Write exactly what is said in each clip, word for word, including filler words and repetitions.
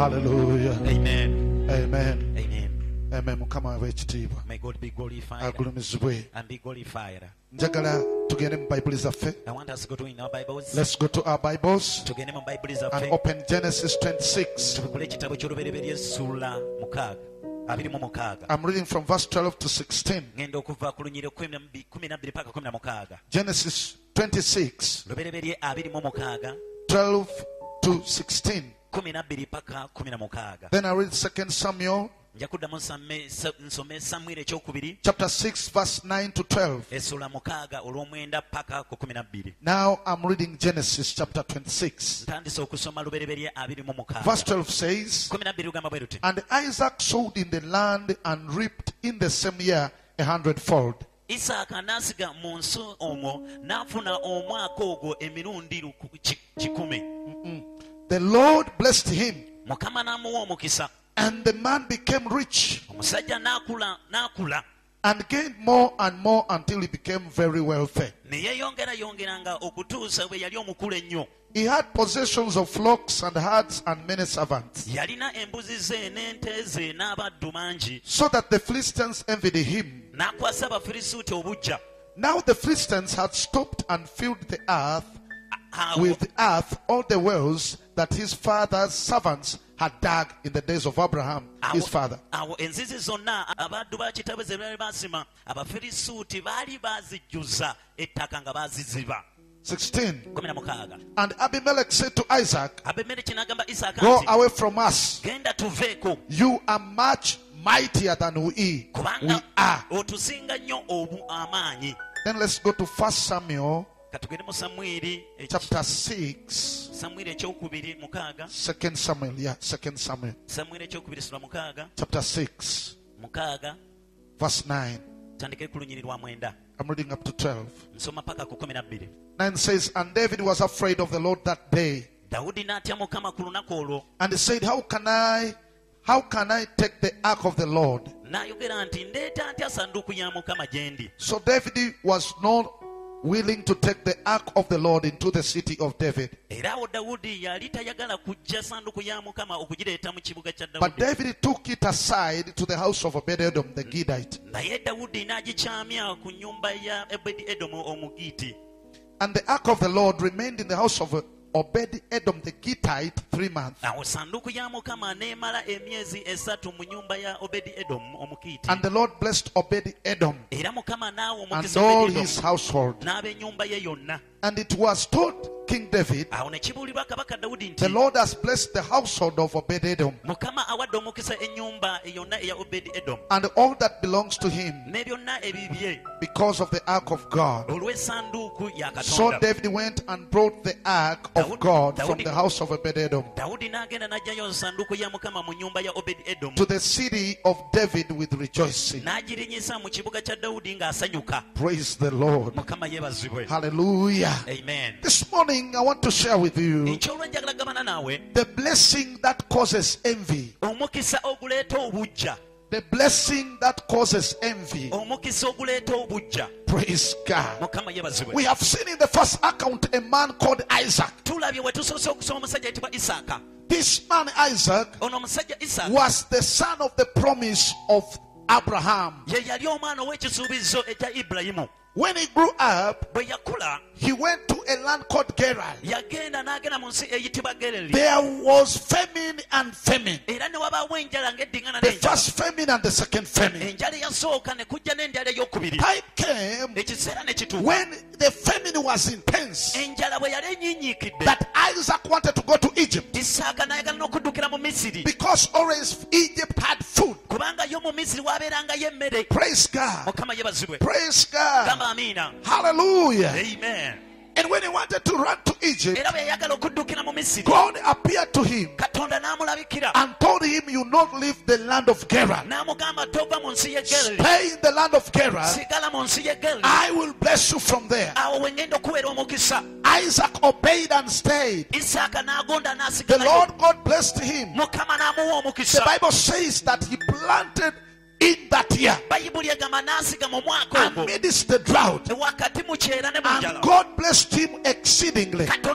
Hallelujah. Amen. Amen. Amen. Amen. Mukama w'ekitiibwa. May God be glorified Agulumizibwe. and be glorified. Njagala tugende mu Bayibuli zaffe. I want us to go to in our Bibles. Let's go to our Bibles Tugende mu Bible and zaffe. open Genesis twenty-six. Tubukule ekitabo ky'olubereberye essula mukaaga abiri mu mukaaga. I'm reading from verse twelve to sixteen. Ngenda okuva ku lunyiriro kumi na bbiri paka kumi na mukaaga. Genesis twenty-six, Lubereberye abiri mu mukaaga twelve to sixteen. kumi na bbiri paka kumi na mukaaga. Then I read Second Samuel Nja kuddamu nsome nsome Samwiri ekyokubiri chapter six, verse nine to twelve. essula mukaaga olw'omwenda paka ku kumi na bbiri. Now I'm reading Genesis chapter twenty-six. Ntandise okusoma lubereberye abiri mu Verse mukaaga. twelve says, kumi na bbiri lugamba bwe luti. And Isaac sowed in the land and reaped in the same year a hundredfold. Isaaka n'asiga mu nsi omwo n'afuna omwaka ogwo emirundi luku- ki- kikumi. The Lord blessed him, Mukama n'amuwa omukisa. and the man became rich Omusajja n'akula n'akula and gained more and more until he became very wealthy. ne yeeyongera yongeranga okutuusa bwe yali omukulu ennyo. He had possessions of flocks and herds and many servants, Yalina embuzi ze n'ente ze n'abaddu mangi. so that the Philistines envied him. N'akwasa Abafirisuuti obujja. Now the Philistines had stopped and filled the earth Awo with the earth all the wells that his father's servants had dug in the days of Abraham, his father. awo enzizi zonna abaddu ba kitaabwe ze baali basima Abafirisuuti baali baazijjuza ettaka nga baaziziba. sixteen. kumi na mukaaga. And Abimelech said to Isaac, Abimereki n'agamba Isaaka Go nti, away from us. genda tuveeko You are much mightier than we, we kubanga are. otusinga nnyo obu amaanyi. Then let's go to First Samuel Katugende mu Samwiri eki- chapter six. Samwiri ekyokubiri mukaaga. Second Samuel, yeah, Second Samuel Samwiri ekyokubiri sula mukaaga chapter six, mukaaga verse nine. tandike ku lunyiri lwa mwenda I'm reading up to twelve. nsoma paka ku kumi na bbiri. Nine says, And David was afraid of the Lord that day, Dawudi n'atya Mukama ku lunaku olwo and he said, How can I, how can I take the ark of the Lord? n'ayogera nti ndeeta ntya sanduuku ya Mukama gye ndi. So David was not willing to take the ark of the Lord into the city of David. Era awo Dawudi yali tayagala kujja sanduuku ya Mukama okugireeta mu kibuga kya But Dawudi. David took it aside to the house of Obed-Edom the Gittite. Naye Dawudi n'agikyamya ku nnyumba ya Ebedi Edomu Omugiiti. And the ark of the Lord remained in the house of Obed-Edom the Gittite three months. Awo sanduuku ya Mukama n'emala emyezi esatu mu nnyumba ya Obedi Edomu Omukiiti. And the Lord blessed Obed-Edom Era Mukama n'awa and omukisa all Obedi his Edomu household. n'ab'ennyumba ye yonna. And it was told King David, Awo ne kibuulirwa kabaka Dawudi The nti Lord has blessed the household of Obed-Edom Mukama awadde omukisa ennyumba yonna eya Obedi Edomu and all that belongs to him ne byonna ebibye because of the ark of God. olw'essanduuku ya So Katonda. David went and brought the ark of Daudi- God from Daudi- the house of Obed-Edom Dawudi n'agenda n'aggyayo sanduuku ya Mukama mu nnyumba ya Obedi Edomu to the city of David with rejoicing. n'agirinyisa mu kibuga kya Dawudi ng'asanyuka. Praise the Lord. Mukama yeebazibwe. Hallelujah. Amen. This morning I want to share with you Ekyolwo njagala gabana naawe the blessing that causes envy. omukisa oguleeta obujja. The blessing that causes envy. Omukisa oguleeta obujja. Praise God. Mukama yeebazibwe. We have seen in the first account a man called Isaac. Tulabye we tusoose okusoma omusajja ayitibwa Isaaka. This man Isaac Ono omusajja Isaaka was the son of the promise of Abraham. ye yali omwana ow'ekisuubizo ekya Ibulayimu. When he grew up, Bwe yakula he went to a land called Gerar. yagenda n'agenda mu nsi eyitibwa Gereri. There was famine and famine. Era ne wabaawo enjala ng'eddiŋŋana The n'enjala. first famine and the second famine. Enjala eyasooka ne kujja n'enjala ey'okubiri. Time came Ekiseera ne kituuka. when the famine was intense Enjala bwe yali enyiinyiikidde. that Isaac wanted to go to Egypt Isaaka n'ayagala n'okuddukira mu Misiri. because always Egypt had food. Kubanga yo mu Misiri waabeerangayo emmere. Praise God. Mukama yeebazibwe. Praise God. Gamba amiina. Hallelujah. Amen. And when he wanted to run to Egypt, Era bwe yayagala okuddukira mu Misiri. God appeared to him Katonda n'amulabikira. and told him, You not leave the land of Gerar. N'amugamba tova mu nsi y'e Gereri. Stay in the land of Gerar. Sigala mu nsi y'e Gereri. I will bless you from there. Awo we ngenda okuweera omukisa. Isaac obeyed and stayed. Isaaka n'agonda The n'asigalayo. Lord God blessed him. Mukama n'amuwa The omukisa. Bible says that he planted in that year Bayibuli egamba n'asiga mu mwaka ogwo. amidst the drought, Wakati mu kyera ne mu and njala. God blessed him exceedingly. Katonda n'amuwa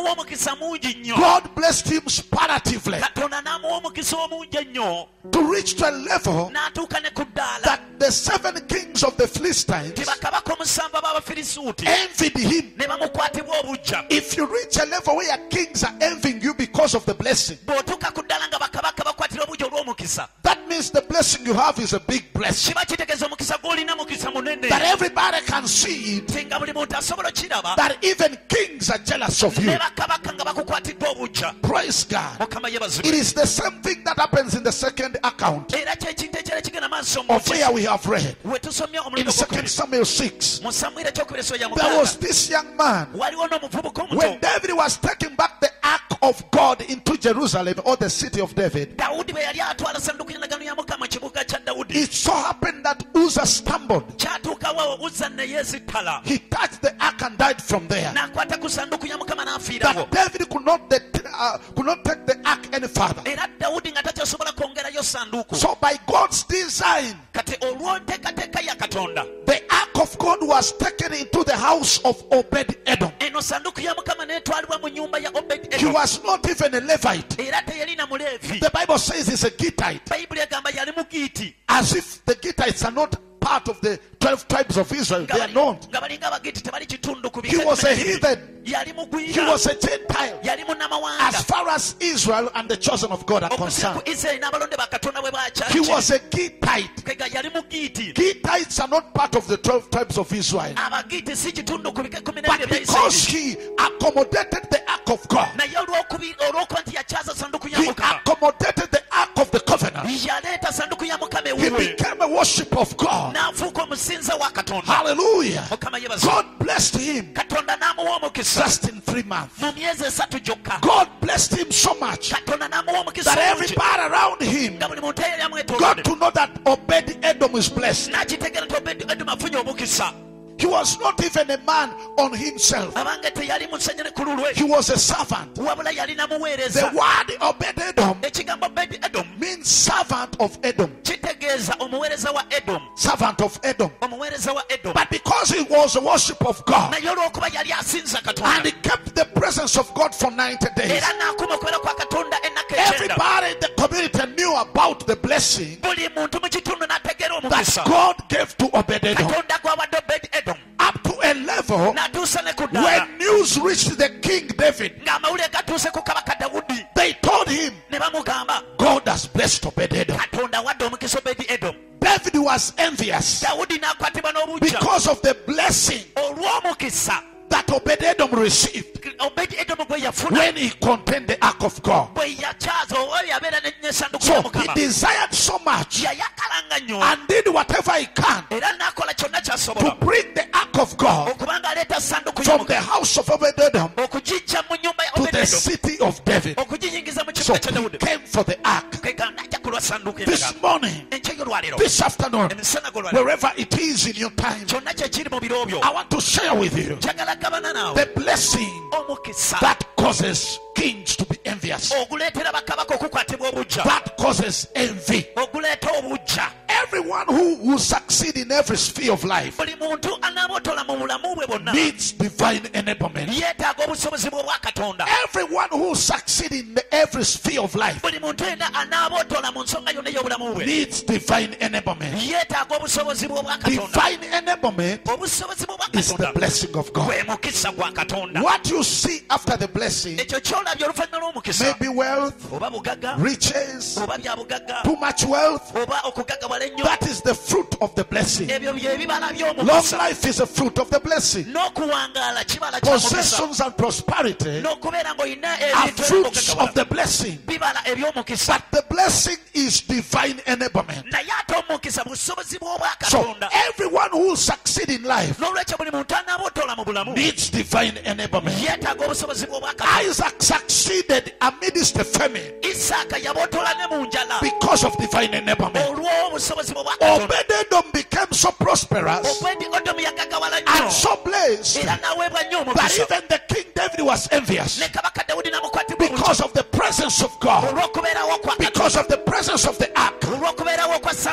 n'amuwa omukisa mungi nnyo. God blessed him superlatively Katonda n'amuwa omukisa omungi ennyo to reach to a level n'atuuka ne ku ddaala that the seven kings of the Philistines ti bakabaka omusanvu ab'Abafirisuuti envied him. ne bamukwatibwa obujja. If you reach a level where kings are envying you because of the blessing, bw'otuuka ku ddaala nga bakabaka bakwatira obujja olw'omukisa, that means the blessing you have is a big blessing. kiba kitegeeza omukisa gw'olina mukisa munene. That everybody can see it, Tinga buli muntu asobola okiraba that even kings are jealous of you. ne bakabaka nga bakukwatiddwa obujja. Praise God. Mukama It yebazibwe. is the same thing that happens in the second account Era kyekintu ekirala kigenda maaso of where we have read. we tusomye In omulundi Second ogwokubiri Samuel six, mu Samwiri ekyokubiri essoya ya there was mukaaga this young man. waliwo n'omuvubuka When omuto. David was taking back the ark of God into Jerusalem or the city of David, Dawudi bwe yali atwala sanduku y'endagaano ya Mukama mu kibuga kya Dawudi, it so happened that Uzzah stumbled. kyatuukawo Uzza ne yeesittala He touched the ark and died from there. n'akwata ku sanduku ya Mukama n'afiirawo. That David could not, det- uh, could not take the ark any further. Era Dawudi nga takyasobola kwongerayo sanduku. So by God's design, Kati olw'onteekateeka ya Katonda, the ark of God was taken into the house of Obed Edom. eno sanduku ya Mukama n'etwalibwa mu nnyumba ya Obedi He Edomu. was not even a Levite. Era teyali na Muleevi. The Bible says he's a Gittite, Bayibuli egamba yali Mugiiti. as if the Gittites are not part of the twelve tribes of Israel. They are not. nga balinga Abagiiti tebali kitundu ku He bika was a ebinene. heathen. Yali He mugwira. was a Gentile. Yali As munnamawanga. far as Israel and the chosen of God are Okusinga concerned, ku Isirayiri n'abalonde ba Katonda bwe he bakyali. was a Gittite. Kega yali Mugiiti. Gittites are not part of the twelve tribes of Israel. Abagiiti si kitundu ku bika ekkumi But n'ebiri ebya because Isirayiri. he accommodated the ark of God, Naye olw'okubi- olw'okuba nti yakyaza sanduku ya he Mukama, accommodated the ark of the covenant. yaleeta sanduku ya Mukama He ewuwe. became a worshiper of God. N'afuuka omusinza wa Katonda. Hallelujah. Mukama yebaza. God blessed him Katonda n'amuwa omukisa just in three months. mu myezi esatu gyokka. God blessed him so much Katonda n'amuwa omukisa that mungi. everybody around him nga buli muntu eyali got amwetoolodde to know that Obed Edom is blessed. n'akitegeera nti Obedi Edomu afunye omukisa. He was not even a man on himself. abange teyali musenyere ku lulwe, He was a servant. wabula yali The namuweereza. word Obed Edom Ekigambo Obedi Edomu means servant of Edom. kitegeeza omuweereza wa Edomu, Servant of Edom. omuweereza wa Edomu. But because he was a worshiper of God Naye olw'okuba yali asinza and Katonda he kept the presence of God for ninety days, era n'akuma okubeera kwa Katonda ennaku ekyenda, everybody in the community knew about the blessing buli muntu mu kitundu n'ategeera that omukisa God gave to Obed Edom. Katonda gwawadde Obedi Edomu, Up to a level n'atuusa ne ku ddala when news reached the King David, ng'amawulire gatuuse ku kabaka Dawudi, they told him, ne bamugamba God has blessed Obed Edom. Katonda awadde omukisa Obedi Edomu. David was envious Dawudi n'akwatibwa n'obujja because of the blessing olw'omukisa that Obed Edom received Obedi Edomu gwe yafuna when he contained the ark of God. bwe yakyaza oba yabeera n'essanduku So ya he Mukama, desired so much yayakalanga nnyo and did whatever he can era n'akola kyonna to ky'asobola bring the ark of God okubanga aleeta sanduku ya from the Mukama house of Obed Edom okugijja mu nnyumba ya to Obedi the Edomu, city of David. okugiyingiza mu So kibuga kya he Dawudi. came for the ark Kega n'ajja ku lwa sanduku this y'endagaano. morning, Enkya y'olwaleero, this afternoon, emisana gw'olwaleero, wherever it is in your time. kyonna kye kiri mu biro byo, I want to share with you njagala gabana naawe the blessing omukisa that causes kings to be envious, oguleetera bakabaka okukwatibwa obujja, that causes envy. oguleeta obujja. Everyone who will succeed in every sphere of life Buli muntu anaabotola mu bulamu bwe bwonna needs divine enablement. yeetaaga obusobozi bw'obwa Katonda. Everyone who will succeed in every sphere of life Buli muntu yenna anaabotola mu nsonga yonna ey'obulamu bwe needs divine enablement. yeetaaga obusobozi bw'obwa Katonda. Divine enablement Obusobozi bw'obwa is the Katonda blessing of God. gwe mukisa gwa Katonda. What you see after the blessing Ekyo ky'olabye oluvannyuma lw'omukisa, may be wealth, oba bugagga, riches, oba bya bugagga, too much wealth. oba okugaggawala ennyo, That is the fruit of the blessing. ebyo bye bibala Long by'omukisa. life is a fruit of the blessing. N'okuwangaala kibala kya mukisa. Possessions and prosperity N'okubeera ng'olina are ebintu fruits ebyokugaggawala of the blessing. bibala eby'omukisa. But the blessing is divine enablement. Naye ate omukisa busobozi bw'obwa So Katonda. everyone who will succeed in life N'olwekyo buli muntu anaabotola mu bulamu needs divine enablement. yeetaaga obusobozi bw'obwa Katonda. Isaac succeeded amidst the famine Isaaka yabotola ne mu njala because of divine enablement. olw'obusobozi bw'obwa Katonda. Obed Edom became so prosperous Obedi Edomu yagaggawala and nnyo so blessed era n'aweebwa nnyo that omukisa. even the King David was envious Ne kabaka Dawudi n'amukwatibwa obujja because of the presence of God, olw'okubeerawo kwa because Katonda, of the presence of the ark. olw'okubeerawo kwa Of sanduku course,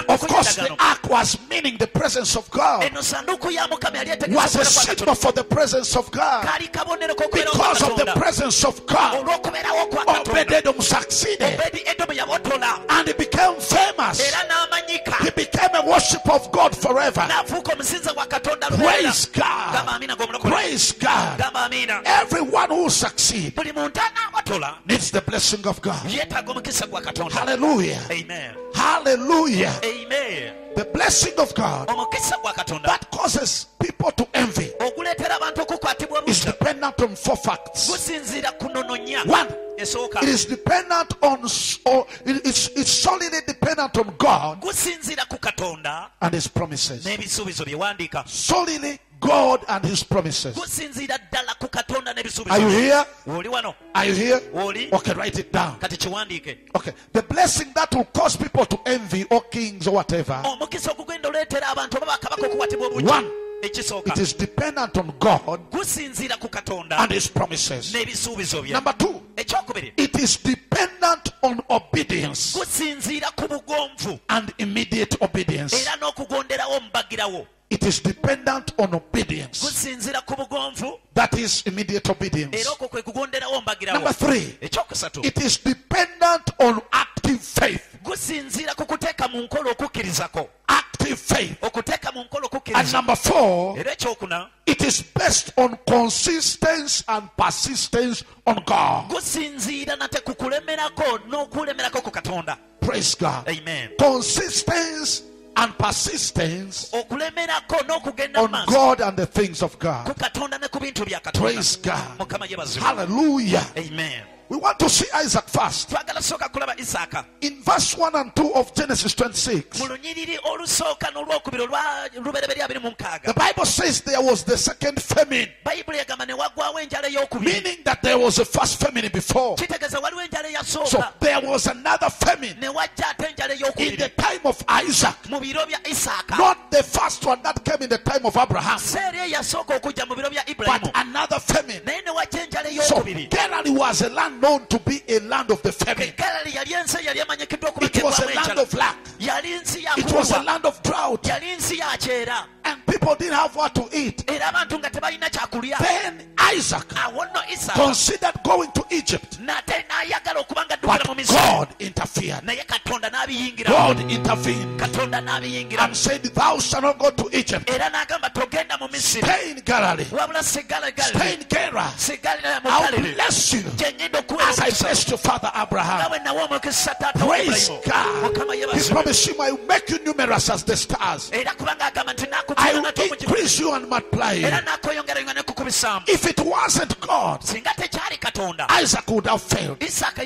Because the ark was meaning the presence of God, was a symbol for the presence of God. Because of the presence of God, Obed-Edom succeeded and he became famous. He became a worshiper of God forever. Praise God. Praise God. Everyone who succeeds needs the blessing of God. Hallelujah. Amen. Hallelujah. Amen. The blessing of God that causes people to envy is dependent on four facts. One, it is dependent on, or it's, it's solely dependent on God and His promises. Solely God and His promises. Are you here? Are you here? Okay, write it down. Okay, the blessing that will cause people to envy, or kings or whatever. One, it is dependent on God and His promises. Number two, it is dependent on obedience and immediate obedience. It is dependent on obedience. That is immediate obedience. Number three, it is dependent on active faith. Active faith. And number four, it is based on consistency and persistence on God. Praise God. Amen. Consistency and persistence on God and the things of God. Praise God. Hallelujah. Amen. We want to see Isaac first. In verse one and two of Genesis twenty-six, the Bible says there was the second famine, meaning that there was a first famine before. So there was another famine in the time of Isaac, not the first one that came in the time of Abraham, but another famine. So Gerari was a land known to be a land of the famine. It was a land of lack. It was a land of drought. And people didn't have what to eat. Then Isaac considered going to Egypt. But God interfered. God intervened and said, thou shalt not go to Egypt. Stay in Galilee. Stay in Gerar. I'll bless you as I blessed your father Abraham. Praise God. He promised him, I will make you numerous as the stars. I will increase you and multiply you. If it wasn't God, Isaac would have failed.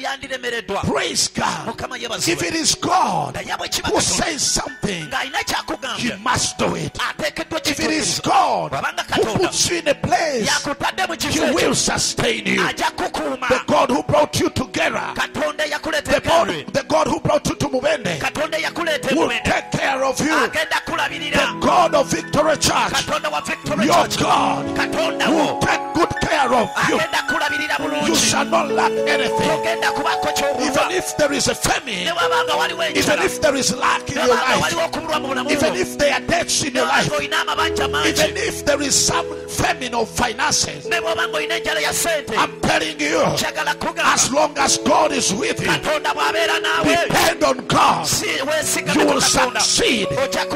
Praise God. If it is God who says something, He must do it. If it is God who puts you in a place, He will sustain you. The God who brought you together, the God, the God who brought you to Mubende, will take care of you. The God of Victory Church, your God, will take good care of you. You shall not lack anything. Even if there is a famine, even if there is lack in your life, even if there are debts in your life, even if there is some famine of finances, I'm telling you, as long as God is with you, depend on God, you will succeed.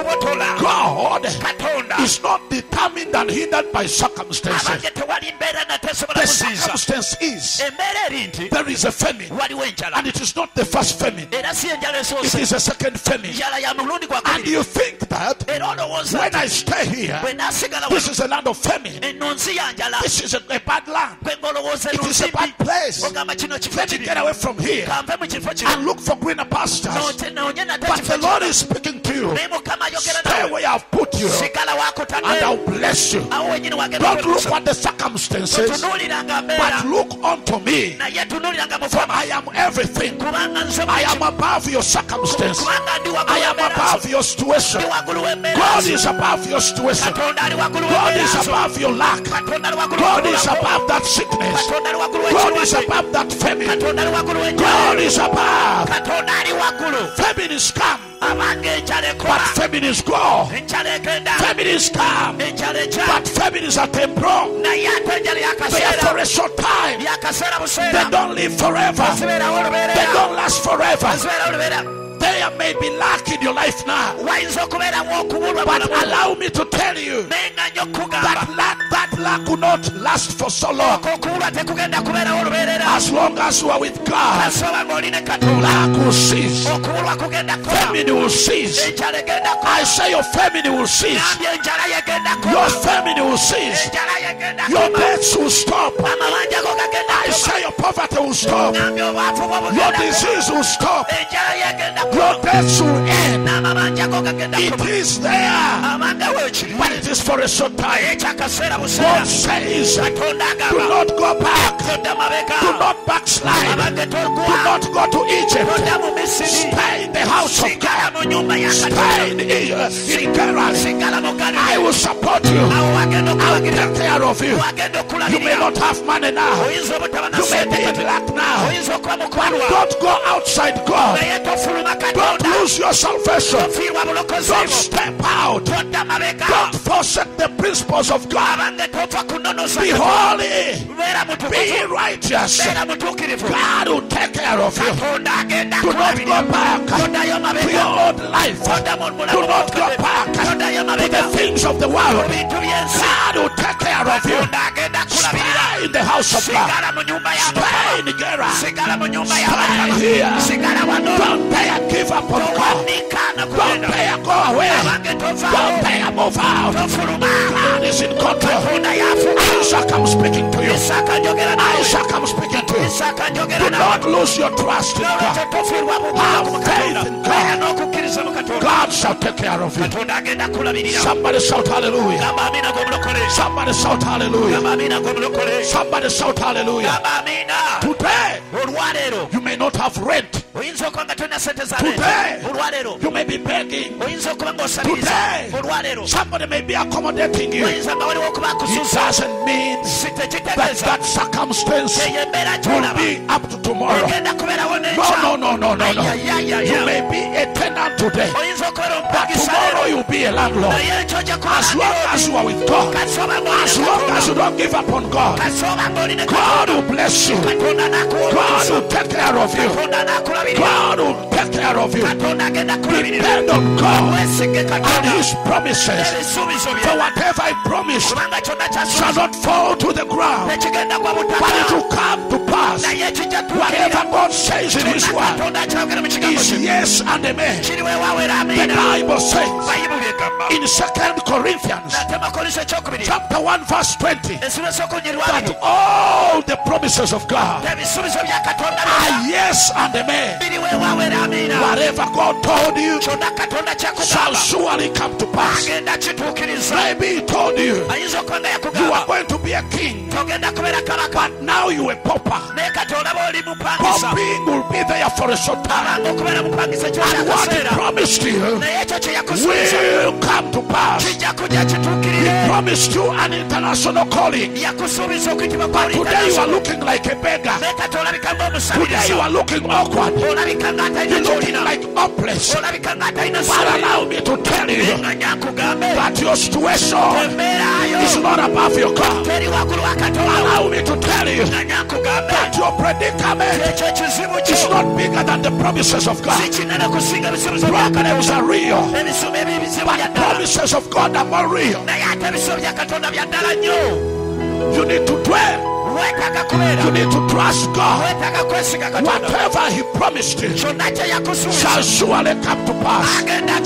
God is not determined and hindered by circumstances. The circumstance is there is a famine, and it is not the first famine, it is a second famine. And you think that when I stay here, this is a land of famine, this is a, a bad land, it is a bad place, let me get away from here and look for greener pastures. But the Lord is speaking to you, stay where I've put you and I'll bless you. Don't look at the circumstances, but look unto me, for I am everything. I am above your circumstance, I am above your situation. God is above your situation. God is above your lack. God is above that sickness. God is above that famine. God is above. Famine is come. but feminists go. Feminists come, but feminists are temporal. They are for a short time. They don't live forever. They don't last forever. They may be luck in your life now, but allow me to tell you that luck, that luck will not last for so long. As long as you are with God, luck will cease. Family will cease. I say your family will cease. Your family will cease. Your debts will stop. I say your poverty will stop. Your disease will stop. Your debts will end. It is there, but it is for a short time. God says, do not go back. Do not backslide. Do not go to Egypt. Stay in the house of God. Stay in, in Garage. I will support you. I will take care of you. You may not have money now. You may be in lack now. But don't go outside God. Don't lose your salvation. Don't step out. Don't forsake the principles of God. Be holy. Be righteous. God will take care of you. Do not go back to your old life. Do not go back to the things of the world. God will take care of you. Stay in the house of God. Stay in the garage. Stay here. Don't pay and give up on God. Don't pay and go away. Don't pay and move out. God is in control. Isaac, I'm speaking to you. Isaac, I'm speaking to you. Do not lose your trust in God. Have faith in God. God shall take care of you. Somebody shout hallelujah. Somebody shout hallelujah. Somebody shout hallelujah. Today, you may not have rent. Today, you may be begging. Today, somebody may be accommodating you. It doesn't mean that that circumstance will be up to tomorrow. No, no, no, no, no, no. You may be a tenant today, but tomorrow you'll be a landlord. As long as you are with God, as long as you don't give up on God, God will bless you. God will take care of you. God will take care of you. Depend on God and His promises. For whatever I promise shall not fall to the ground, but it will come to pass. Whatever God says in His word is yes and amen. The Bible says in Second Corinthians chapter one verse twenty that all the promises of God are yes and amen. Whatever God told you shall surely come to pass. Maybe He told you you are going to be a king, but now you are a pauper. Pauping will be there for a short time, and what He promised you will come to pass. He promised you an international calling, but today you are looking like a beggar. Today you are looking awkward. You're looking like hopeless. But allow me to tell you that your situation is not above your God. Allow me to tell you that your predicament is not bigger than the promises of God. Problems are real, but promises of God are more real. You need to dwell. You need to trust God. Whatever He promised you shall surely come to pass.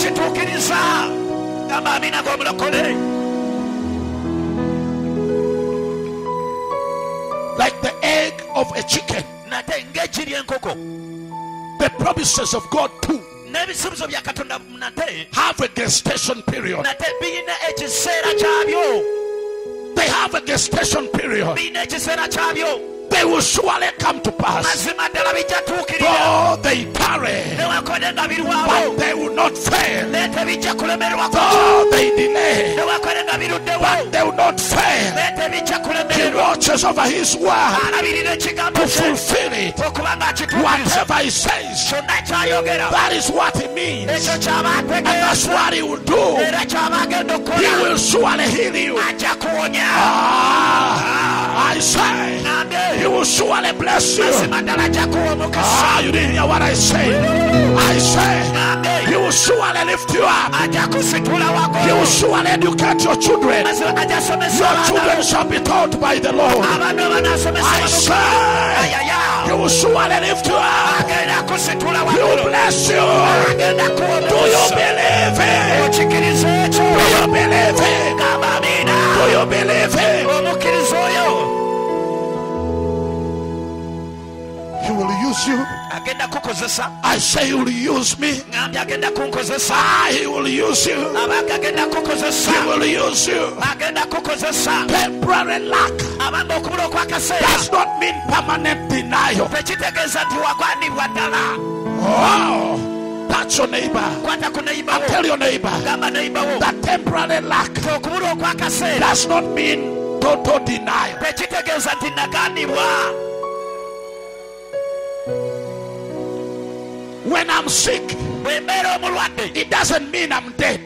Like the egg of a chicken, the promises of God too have a gestation period. They have a gestation period. they will surely come to pass. Though they tarry, but they will not fail. Though they delay, but they will not fail. He watches over his word to fulfill it. Whatever he says, that is what he means, and that's what he will do. He will surely heal you. Ah, I say, he will surely bless you. Ah, you didn't hear what I said. I say, he will surely lift you up. He will surely educate your children. Your children shall be taught by the Lord. I say, he will surely lift you up. He will bless you. Do you believe it? Do you believe it? Do you believe it? He will use you. I say he will use me. Ah, he will use you. He will use you. Temporary lack does not mean permanent denial. Oh, touch your neighbor and tell your neighbor that temporary lack does not mean total denial. When I'm sick, it doesn't mean I'm dead.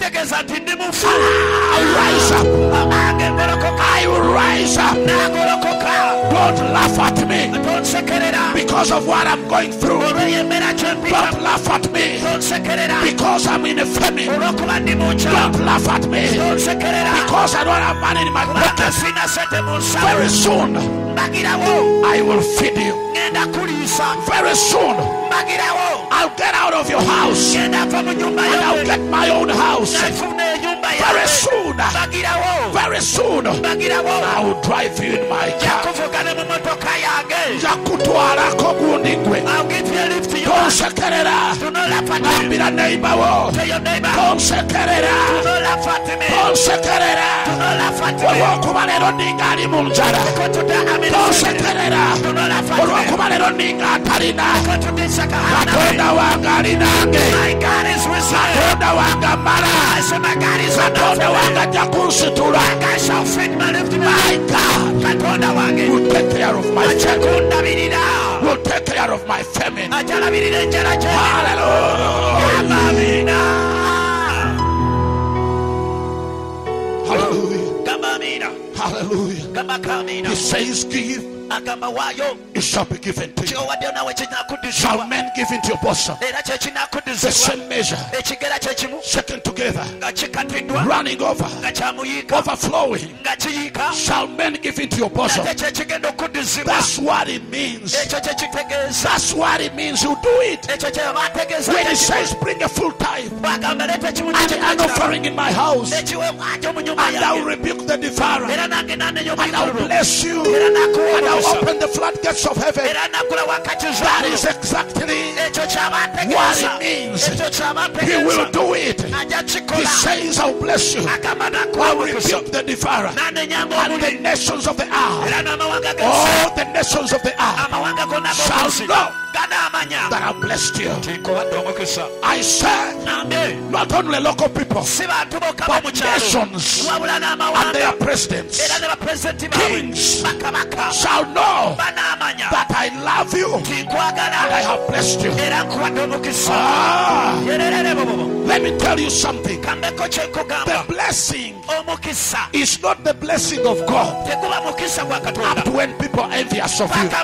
I'll rise up. I will rise up. Don't laugh at me because of what I'm going through. Don't laugh at me because I'm in a famine. Don't laugh at me because I don't have money in my pocket. Very soon I will feed you. Very soon I'll get out of your house and I'll get my own house. Very soon, very soon, I will drive you in my car. I'll give you a lift to your house. Don't be the neighbor. Don't say it. Don't say it. My God is risen. I said my God is risen. I shall feed my lift. My God will take care of my family. Will take care of my family. Hallelujah. Hallelujah. He says, give. It shall be given to you. Shall men give into your bosom the same measure, shaken together, running over, overflowing, shall men give into your bosom. That's what it means. That's what it means. You do it. When he says bring a full tithe and an offering in my house, and I will rebuke the devourer, and I will bless you, and I will open the floodgates of heaven. That is exactly what it means. He will do it. He says, I'll bless you. I will rebuke the devourer and the nations of the earth. All the nations of the earth shall know that I blessed you. I said, not only local people, but nations and their presidents, kings shall know that I love you and I have blessed you. Ah, let me tell you something. The blessing is not the blessing of God up to when people are envious of you.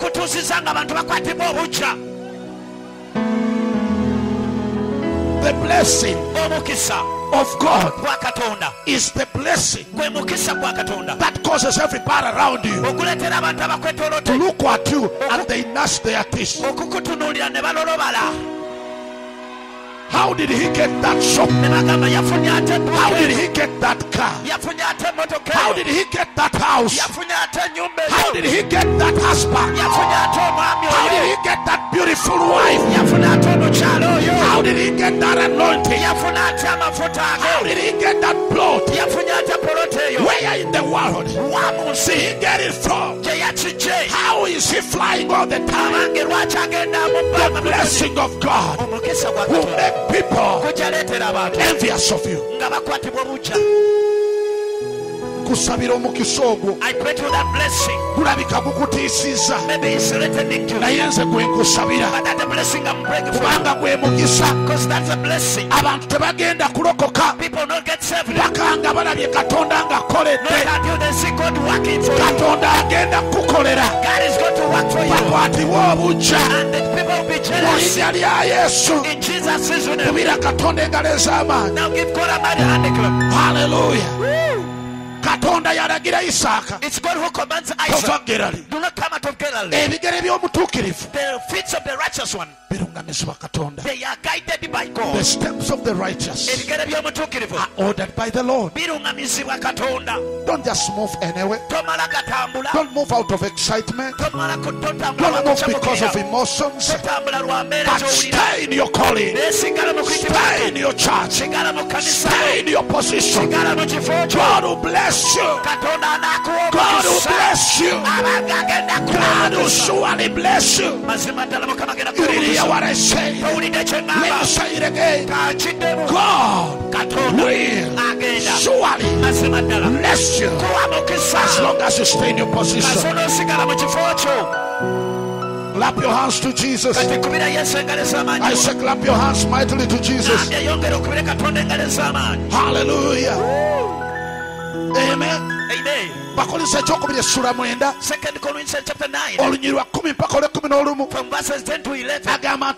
The blessing of God is the blessing that causes everybody around you to look at you and they gnash their teeth. How did he get that shop? How did he get that car? How did he get that house? How did he get that husband? How did he get that beautiful wife? How did he get that anointing? How did he get that plot? Where in the world did he get it from? How is he flying all the time? The blessing of God will make people envious of you. I pray to that blessing. Maybe it's related to you. But that's the blessing I'm praying for. Because that's a blessing. People don't get saved. Not until they see God working for you. God is going to work for you. And the people will be jealous. In Jesus' name. Now give God a mighty hand clap. Hallelujah. It's God who commands Isaac. Do not come out of Galilee. The feet of the righteous one, they are guided by God. The steps of the righteous are ordered by the Lord. Don't just move anywhere. Don't move out of excitement. Don't move because of emotions. But stay in your calling. Stay in your church. Stay in your position. God will bless you. God will bless you. God will surely bless you. You didn't hear what I say. Let me say it again. God will surely bless you as long as you stay in your position. Clap your hands to Jesus. I say clap your hands mightily to Jesus. Hallelujah. Amen. Amen. Second Corinthians chapter nine. From verses ten to eleven.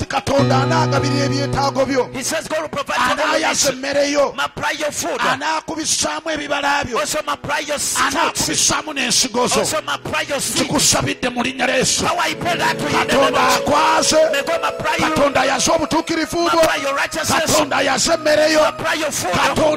He says God will provide for your multiply your food. Also multiply your fruits. Also multiply your seeds. How I pray that to you in the name of Jesus. May God multiply you. Multiply your righteousness. Multiply your food.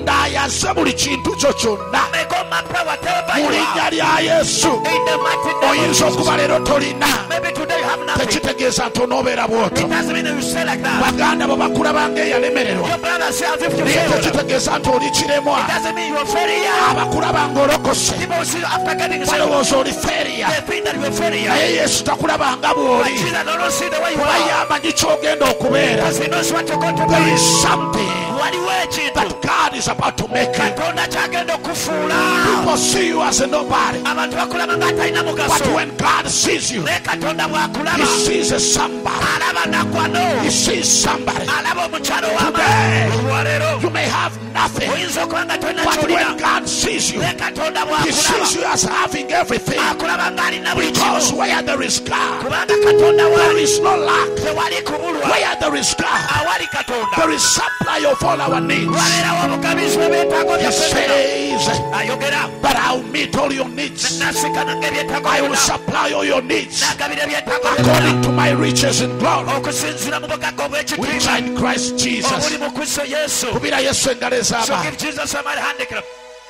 May God multiply whatever you are. In the mighty name of Jesus. Maybe today you have nothing. It doesn't mean that you say like that. Your brother says as if you failed. It doesn't mean you are failure. People see you after getting saved. They think that you are failure. But Jesus don't see the way you are. Because he knows what you're going to do. There is something that God is about to make you. People see you as a nobody. But when God sees you, he sees a somebody. He sees somebody. Today, you may have nothing. But when God sees you, he sees you as having everything. Because where there is God, there is no lack. Where there is God, there is supply of all our needs. He says that I'll meet all your needs. I will supply all your needs according to my riches in glory, which are in Christ Jesus. So give Jesus a mighty hand clap.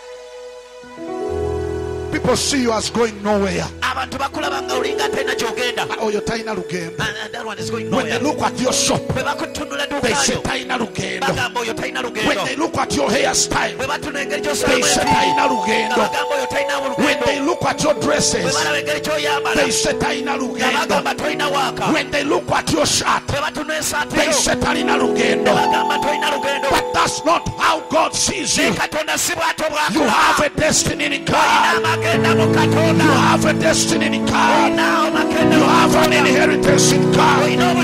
People see you as going nowhere. Oh, your taina lugendo. And that one is going When they nowhere. look at your shop, they say taina lugendo. When they look at your hairstyle, they say taina lugendo. When they look at your dresses, they say taina lugendo. When they look at your shirt, they say taina lugendo. But that's not how God sees you. You have a destiny in God. You have a destiny in God. You have an inheritance in God. Though you're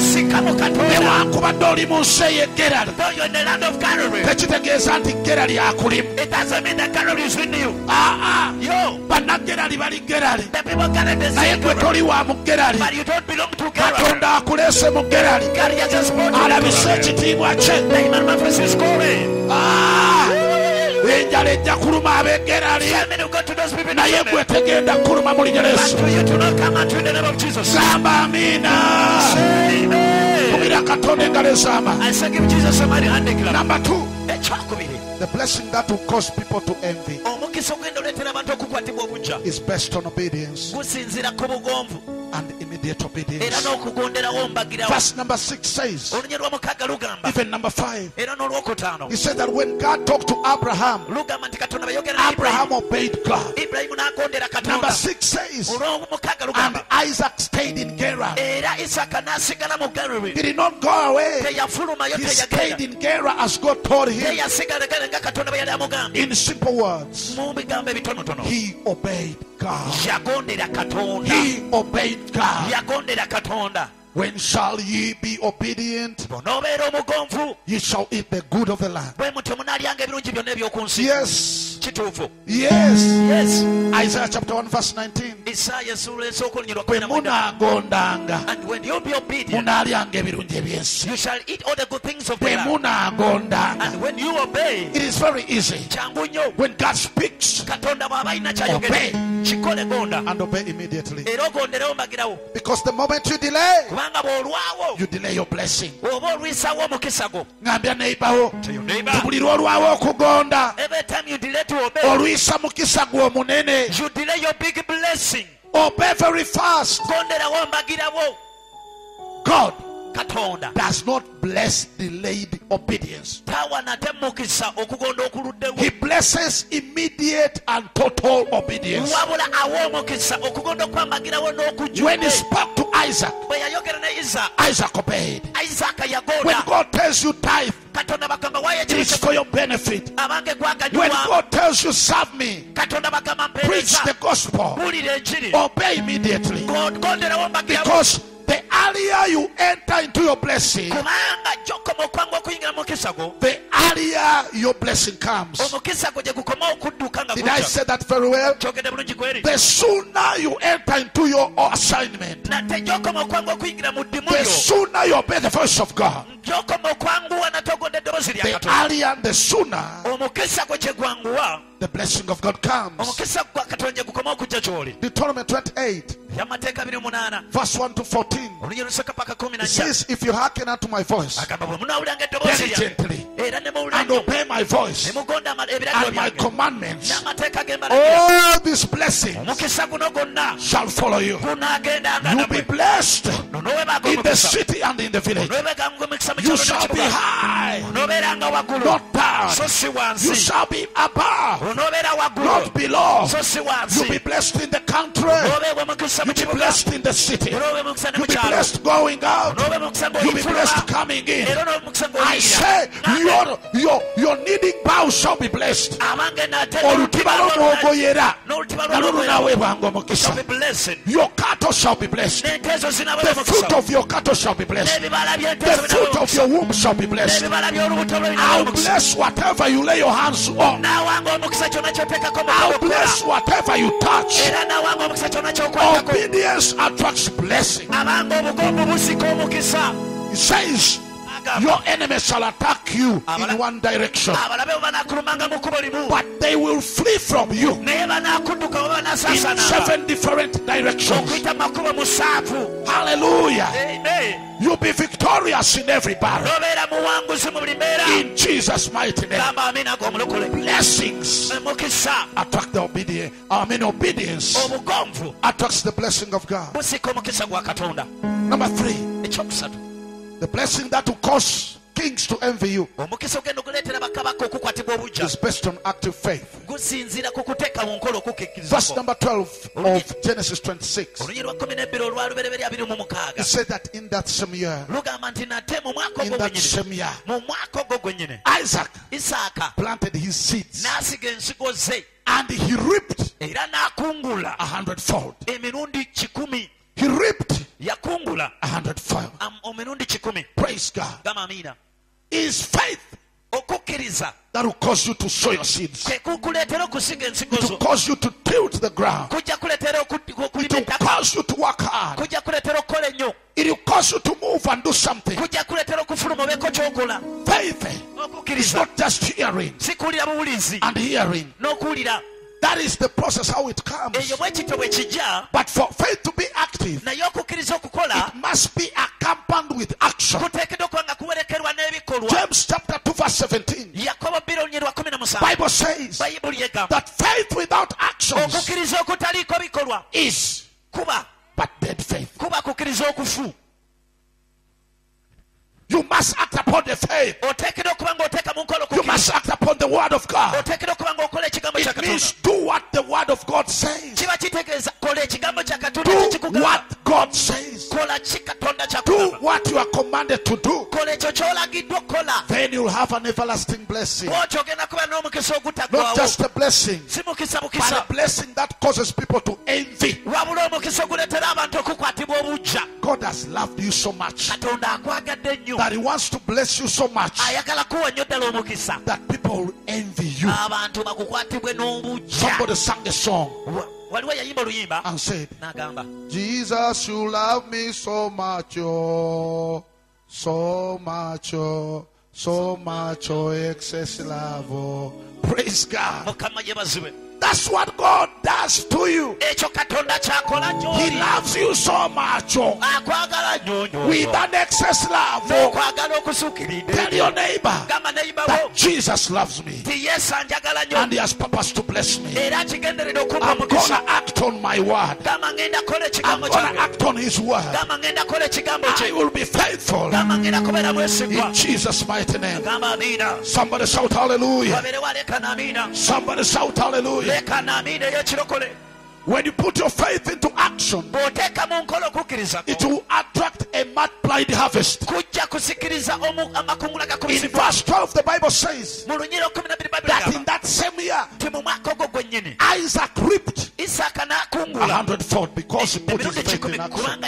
in the land of Galilee, it doesn't mean that Galilee is in you. Yo, the people Galilee is in you, but you don't belong to Galilee. God has just brought you to Galilee. The man manifests his glory. Enjala ejja kuluma ab'egerali naye gwe tegenda kuluma mu linnya lya Yesu. Samba amina. Kubira Katonda engalo ez'amaanyi. Number two, the blessing that will cause people to envy is based on obedience. and immediate obedience. Verse number six says, even number five, he said that when God talked to Abraham, Abraham obeyed God. Number six says, and Isaac stayed in Gerar. He did not go away. He stayed in Gerar as God told him. In simple words, he obeyed God. He obeyed God. When shall ye be obedient? Ye shall eat the good of the land. Yes. Yes. Yes. Isaiah chapter one verse nineteen. And when you be obedient, you shall eat all the good things of the land. And when you obey, it is very easy. When God speaks, obey. And obey immediately. Because the moment you delay, you delay your blessing. Every time you delay to obey, you delay your big blessing. Obey very fast. God does not bless delayed obedience. He blesses immediate and total obedience. When he spoke to Isaac, Isaac obeyed. When God tells you tithe, it is for your benefit. When God tells you serve me, preach the gospel, obey immediately. Because the earlier you enter into your blessing, the earlier your blessing comes. Did I say that very well? The sooner you enter into your assignment, the sooner you obey the voice of God, the earlier, the sooner the blessing of God comes. Deuteronomy twenty-eight verse one to fourteen. It says, if you hearken unto my voice diligently and obey my voice and my commandments, all these blessings shall follow you. You'll be blessed in the city and in the village. You shall be high, not down. You shall be above, not below. You'll be blessed in the country. You'll be blessed in the city. You'll be blessed going out. You'll be blessed coming in. I say your your your kneading bowl shall be blessed. Your cattle shall be blessed. The fruit of your cattle shall be blessed. The fruit of your womb shall be blessed. I'll bless whatever you lay your hands on. I'll bless whatever you touch. Obedience attracts blessing. It says, your enemies shall attack you in one direction, but they will flee from you in seven different directions. Hallelujah. Amen. You'll be victorious in every battle. In Jesus' mighty name. Blessings attract the obedience. I mean obedience attracts the blessing of God. Number three, the blessing that will cause kings to envy you is based on active faith. Verse number twelve of Genesis twenty-six. It said that in that same year, in that same year, Isaac planted his seeds and he reaped a hundredfold. He reaped a hundredfold. Praise God. Is faith that will cause you to sow your seeds. It will cause you to tilt the ground. It will cause you to work hard. It will cause you to move and do something. Faith is not just hearing and hearing. That is the process how it comes. But for faith to be active, it must be accompanied with action. James chapter two verse seventeen. Bible says that faith without actions is but dead faith. You must act upon the faith. You must act upon the word of God. It means do what the word of God says. Do what God says. Do what you are commanded to do. Then you'll have an everlasting blessing. Not just a blessing, but a blessing that causes people to envy. God has loved you so much that He wants to bless you so much that people will envy you. Somebody sang a song and said, Jesus, you love me so much, oh, so much, oh, so much, oh, excess love, oh. Praise God. That's what God does to you. He loves you so much, oh, with an excess love. Oh. Tell your neighbor that Jesus loves me and He has purpose to bless me. I'm going to act on my word. I'm going to act on His word. I will be faithful in Jesus' mighty name. Somebody shout hallelujah. Somebody shout hallelujah. When you put your faith into action, it will attract a multiplied harvest. In verse twelve, the Bible says that in that same year, Isaac reaped a hundredfold because he put his faith in action.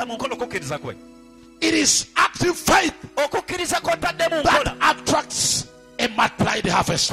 It is active faith that attracts a multiplied harvest.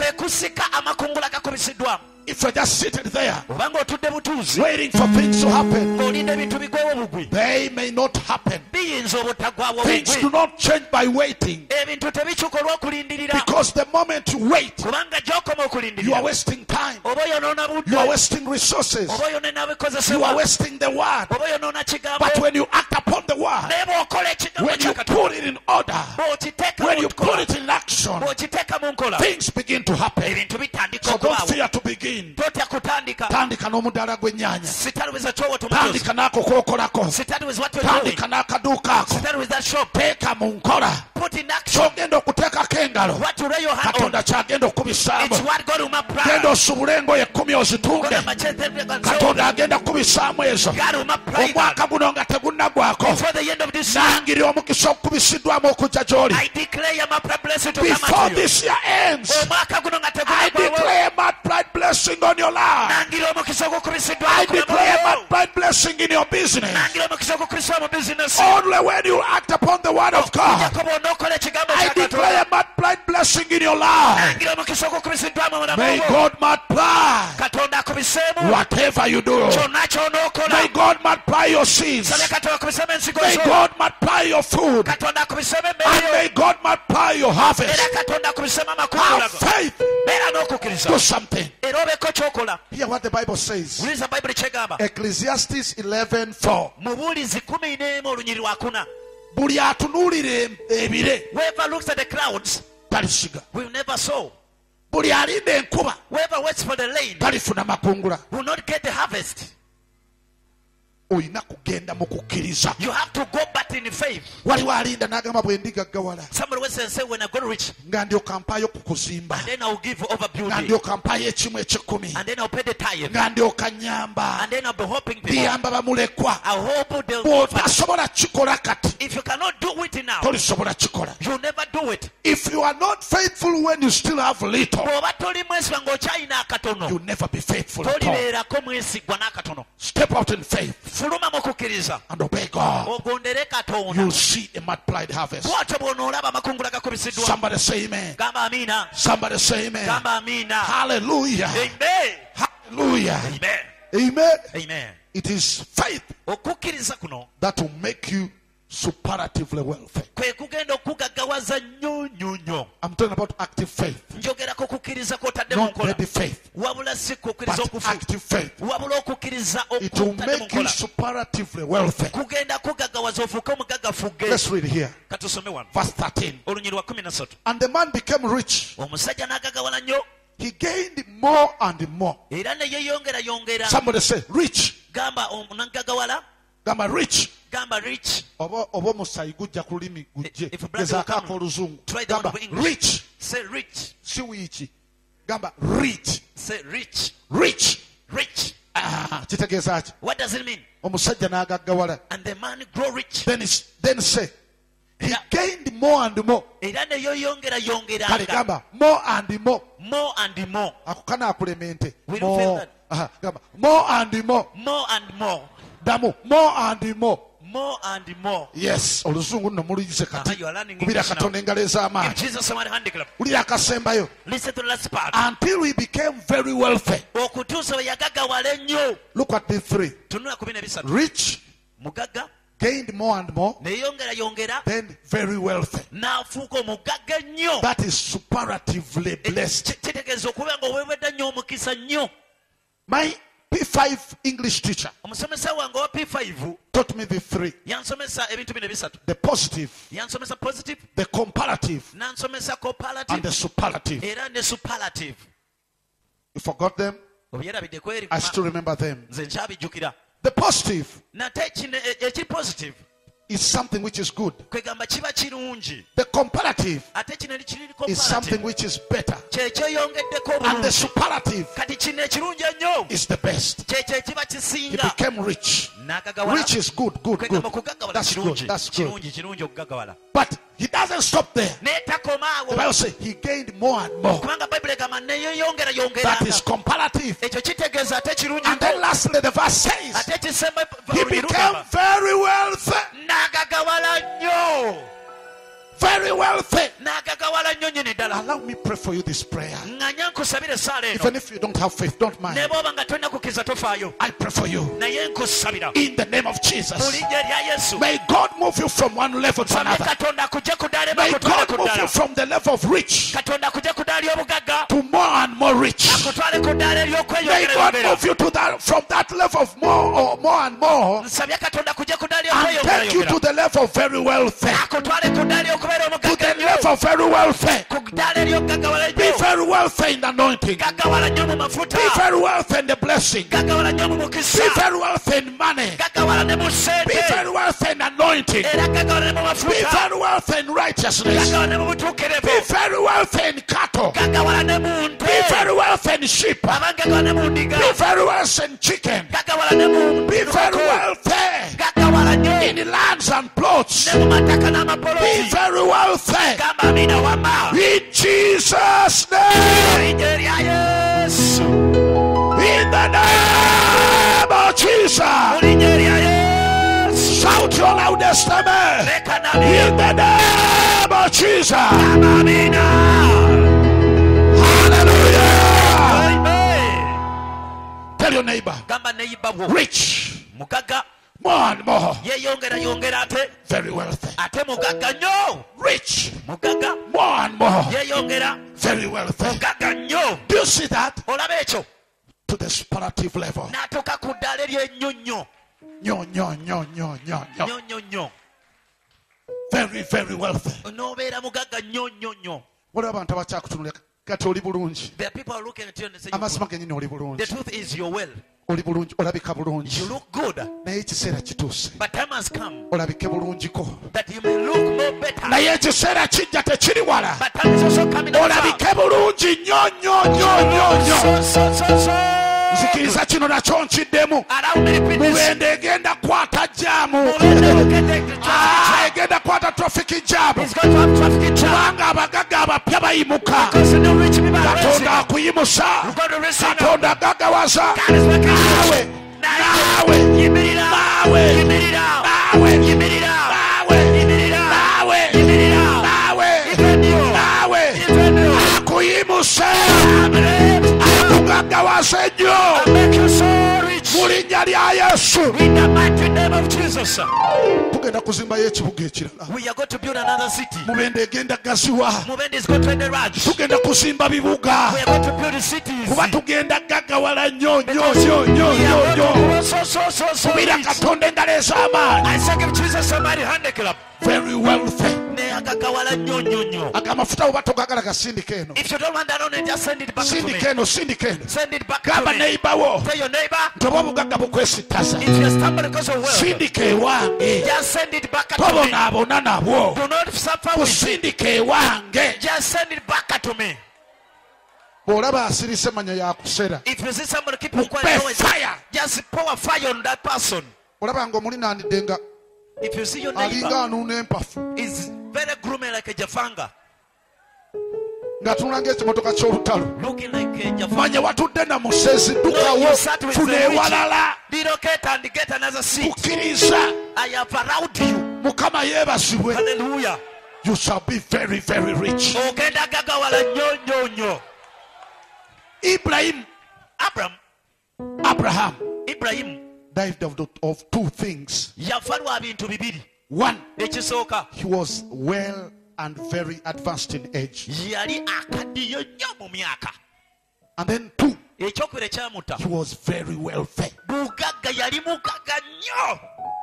If you're just seated there waiting for things to happen, they may not happen. Things do not change by waiting, because the moment you wait, you are wasting time, you are wasting resources, you are wasting the word. But when you act upon the word, when you put it in order, when you put it in action, things begin to happen. So don't fear to begin. Tandika n'omudaala gw'ennyaanya, tandika n'ako k'okolako, tandika n'akaduuka ako, teeka mu nkola ky'ogenda okuteekako engalo. Katonda ky'agenda okubisaamu. Genda osubule engoye ekkumi ozitunde, Katonda agenda kubisaamu ezo. Omwaka guno nga tegunnagwako, nangirira omukisa okubisiddwamu okujja gy'oli. Before this year ends, I declare multiplied blessing on your life. I declare multiplied blessing in your business. Only when you act upon the word of God, I declare multiplied blessing in your life. May God multiply whatever you do. May God multiply your seeds. May God multiply your food. And may God multiply your harvest. Have faith. Do something. Hear what the Bible says. Ecclesiastes eleven four. Buli atunuulira ebire, whoever looks at the clouds talisiga. will never sow. Buli alinda enkuba, whoever waits for the rain talifuna makungula. will not get the harvest. Oyina kugenda mu kukkiriza. You have to go back in faith. Waliwo alinda n'agamba bwe ndigaggawala, Somebody was saying, when I go rich, nga ndyoka mpaayo ku kuzimba, and then I'll give over nga building, ndyoka mpaayo ekimu ekyekumi, and then I'll pay the tithe, nga ndyoka nyamba, and then I'll be hoping people, biyamba bamulekwa. I hope they'll. Bw'otasobola kikola kati, If you cannot do it now, tolisobola kikola. you'll never do it. If you are not faithful when you still have little, Bw'oba toli mwesigwa ng'okyalina akatono, you'll never be faithful at all. tolibeerako mwesigwa n'akatono. Step out in faith Fuluma mu kukkiriza, and obey God. ogondere Katonda. You'll see a multiplied harvest. Bw'atyo bw'onoolaba amakungula gakubisiddwa. Somebody say amen. Gamba amina. Somebody say amen. Gamba amina. Hallelujah. Amen. Hallelujah. Amen. Amen. Amen. It is faith Okukkiriza kuno that will make you superlatively wealthy. kwe kugenda okugaggawaza nnyo nnyo nnyo. I'm talking about active faith, Njogerako kukkiriza kw'otadde mu not nkola. ready faith, Wabula si kukkiriza but okufu. active faith. Wabula okukkiriza It will okutadde mu make you nkola. superlatively wealthy. Kugenda kugaggawaza ofuuke omugaggafuge. Let's read here. Katusome wano. Verse thirteen. Olunyiri lwa kumi na ssatu. And the man became rich. Omusajja n'agaggawala nnyo He gained more and more. era ne yeeyongera yongera. Somebody say rich. Gamba n'agaggawala. Gamba rich. gamba rich oba oba musayi gujja ku lulimi gujje If a brother gezaako will come, ak'oluzungu try the one gamba of English. rich say rich si wiiki gamba rich say rich rich rich ah kitegeeza ki what does it mean omusajja n'agaggawala and the man grow rich then is- then say he Yeah. gained more and more era ne yoyongera kale yongeranga gamba more and more more and more ako kana akulemente We don't feel more that. aha gamba more and more more and more damu more and more more and more yes oluzungu nno muluyize Aha, kati you are learning kubira English now. katonda engalo Give ez'amaanyi Jesus somebody hand clap. wulira akasembayo Listen to the last part. until we became very wealthy. okutuusa bwe yagaggawala ennyo Look at the three. tunula kumi nebisatu Rich, mugagga gained more and more, neyongera yongera then very wealthy. n'afuuka omugagga ennyo That is superlatively blessed. Ki- kitegeeza okuba nga oweebwedde nnyo omukisa nnyo My P five English teacher omusomesa wange owa p five taught me the three. yansomesa ebintu bino bisatu The positive, yansomesa positive the comparative, nansomesa and comparative the superlative. era ne superlative You forgot them? obyerabidde kweri I still remember them. nze nkyabijjukira The positive nate kino e- ekiri positive is something which is good. kwegamba kiba kirungi The comparative ate kino ekiri is something comparative which is better. kyekyeyongeddeko And the obulungi superlative kati kino ekirungi ennyo is the best. kyekyo ekiba He kisinga became rich. n'agagawala Rich is good, good, good. kwegamba okugaggawala That's good, kirungi that's good. kirungi kirungi okugaggawala But he doesn't stop there. naye takoma The awo Bible says he gained more and more. kubanga bayibuli egamba neyeyongera That is yongeranga comparative. ekyo kitegeeza ate kirungi And then lastly, the verse says ate kisemba he became very wealthy. n'agagawala nnyo Very wealthy. n'agagawala nnyo nyini ddala Allow me pray for you this prayer. ŋŋanya nkusabire esaala eno Even if you don't have faith, don't mind. ne bw'oba nga tolina kukkiriza tofaayo I pray for you. naye nkusabira In the name of mu Jesus. linnya erya yesu May God move you from one level to sabye another. katonda akugye ku ddala May bakutwale God ku move you ddala from the level of rich katonda akugye ku ddala ly'obugagga to more and more rich. akutwale ku ddala May ery'okweyongera God move you to that from that level of more or more and more nsabye katonda akugye ku ddala and take you to ly'okweyongera the level of very wealthy. akutwale ku ddala ly'okubeera To omugagga the nnyo level of very wealthy. ku ddala ery'okugaggawala Be nnyo very wealthy in the anointing. gaggawala nnyo mu mafuta Be very wealthy in the blessing. gaggawala nnyo mu Be mukisa very wealthy in money. gaggawala ne mu Be ssente very wealthy in anointing. era gaggawala ne mu Be mafuta very wealthy in righteousness. gaggawala ne mu butuukirivu Be very wealthy in cattle. gaggawala ne mu nte Be very wealthy in sheep. Be aba gaggawala ne mu ndiga very wealthy in chicken. gaggawala ne mu Be very nkoko wealthy gaggawala nnyo in lands and plots. ne mu mataka Be n'amapoloti very wealthy gamba amina wama in Jesus' name. erinnya erya yesu In the name of Jesus. mu linnya erya yesu Shout your loudest amen. leka nabyo In the name of Jesus. gamba amina Hallelujah. Amen. Tell your neighbor, gamba neyiba bwo rich, mugagga more and more, yeyongera yongera ate very wealthy. ate mugagga nnyo Rich, mugagga more and more, yeyongera very wealthy. mugagga nnyo Do you see that? olaba ekyo To the superlative level. n'atuuka ku ddala ery'ennyonnyo Nyo, nyo, nyo, nyo, nyo, nyo. nnyo nnyo nnyo Very, very wealthy. n'obeera mugagga nnyo nnyo nnyo Waliwo abantu abakyakutunulira kati oli bulungi. there are people are looking at you and they say you're Amazima good. genyini oli The bulungi. truth is you're well Oli bulungi, olabika you bulungi. look good Naye ekiseera kituuse. but time has come Olabike bulungiko. that you may look more better Naye ekiseera kijja tekiri wala. but time is also coming up Olabike bulungi nnyo nnyo nnyo nnyo nnyo. so so so so Nzikiriza kino nakyo nkiddemu. allow me to repeat this Mubende egenda kwata jaamu. Mubende lukete Ah, traffic egenda kwata traffic jam. is going to have traffic jam Kubanga abagagga abapya bayimuka. because the new rich people are raising Katonda akuyimusa. you're going to raise up Katonda agagawaza. God is working Naawe. nawe Naawe. yimirira Naawe. yimirira Naawe. yimirira Naawe. yimirira Naawe. yimirira Naawe. ifendio Naawe. ifendio Akuyimusa. Amen. Akugaggawaza ennyo. Make you so rich Mu linnya lya Yesu. in the mighty name of Jesus. Tugenda kuzimbayo ekibuga ekirala. We are going to build another city. Mubende egenda gaziwa. Mubende is going to enlarge. Tugenda kuzimba bibuga. We are going to build cities. Kuba tugenda gaggawala nnyo nnyo nnyo nnyo We nnyo are going to nnyo. grow so so so so Kubira rich. Katonda engalo ez'amaanyi. I say give Jesus somebody hand clap. Very wealthy. Ne akakawala Agamafuta obatogagala gasindike eno. If you don't want that on it, just send it back to me. Sindike eno, sindike eno. Send it back Gaba to me. neighbor wo. Tell your neighbor. Toba obugagga bukwesitaza. If you stumble because of wealth, Sindike ewange. just send it back to me. Tobonaabona nabwo. Do not suffer with it. Sindike ewange. Just send it back to me. Bw'olaba asirise manya yakusera. If you see somebody keep on fire. just pour fire on that person. Olaba ng'omulinanidde nga If you see your alinga neighbor anuuna empafu. is very gloomy like a jafanga, Ng'atunula ng'ekimotoka ky'olutalo. looking like a jafanga, Manya watudde na musezi no, ddukawo you sat with funa the witch. ewalala. Relocate and get another seat. Mukkiriza I have allowed you. Mukama yeebazibwe. Hallelujah. You shall be very very rich. Ogenda gagawala nnyo nnyo nnyo. Ibrahim Abraham, Abraham Ibrahim died of, the, of two things. yafa lwa bintu bibiri. One, Ekisooka, he was well and very advanced in age. yali akaddiyo nnyo mu myaka. And then two, Ekyokubiri ekyamutta, he was very well fed. bugagga, yali mugagga nnyo.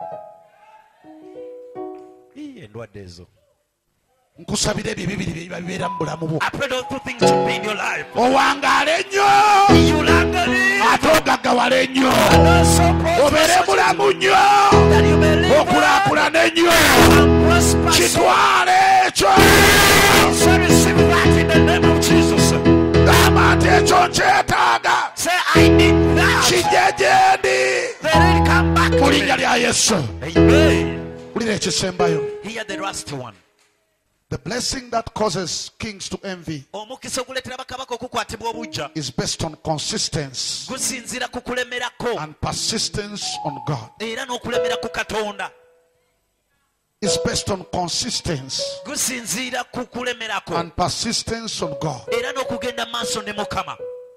Ii, endwadde ezo. Nkusabira ebyo ebibiri bye biba bibeera mu bulamu bwo. I pray those two things to be in your life. Owangaale nnyo Yulangale, ate ogaggawale nnyo. and so Obeere mulamu nnyo that you may live okulaakulane nnyo. and prosper. Kitwale ekyo. So receive that in the name of Jesus. Gamba nti ekyo nkyetaaga. Say, I need that. Kijje gye ndi. Let it come back to Mu me. linnya lya Yesu. Amen. Wulira ekisembayo. Hear the last one. The blessing that causes kings to envy Omukisa oguleetera bakabaka okukwatibwa obujja is based on consistency gusinziira ku kulemerako and persistence on God. era n'okulemera ku Katonda. It's based on consistency Gusinziira ku kulemerako and persistence on God. era n'okugenda maaso ne Mukama.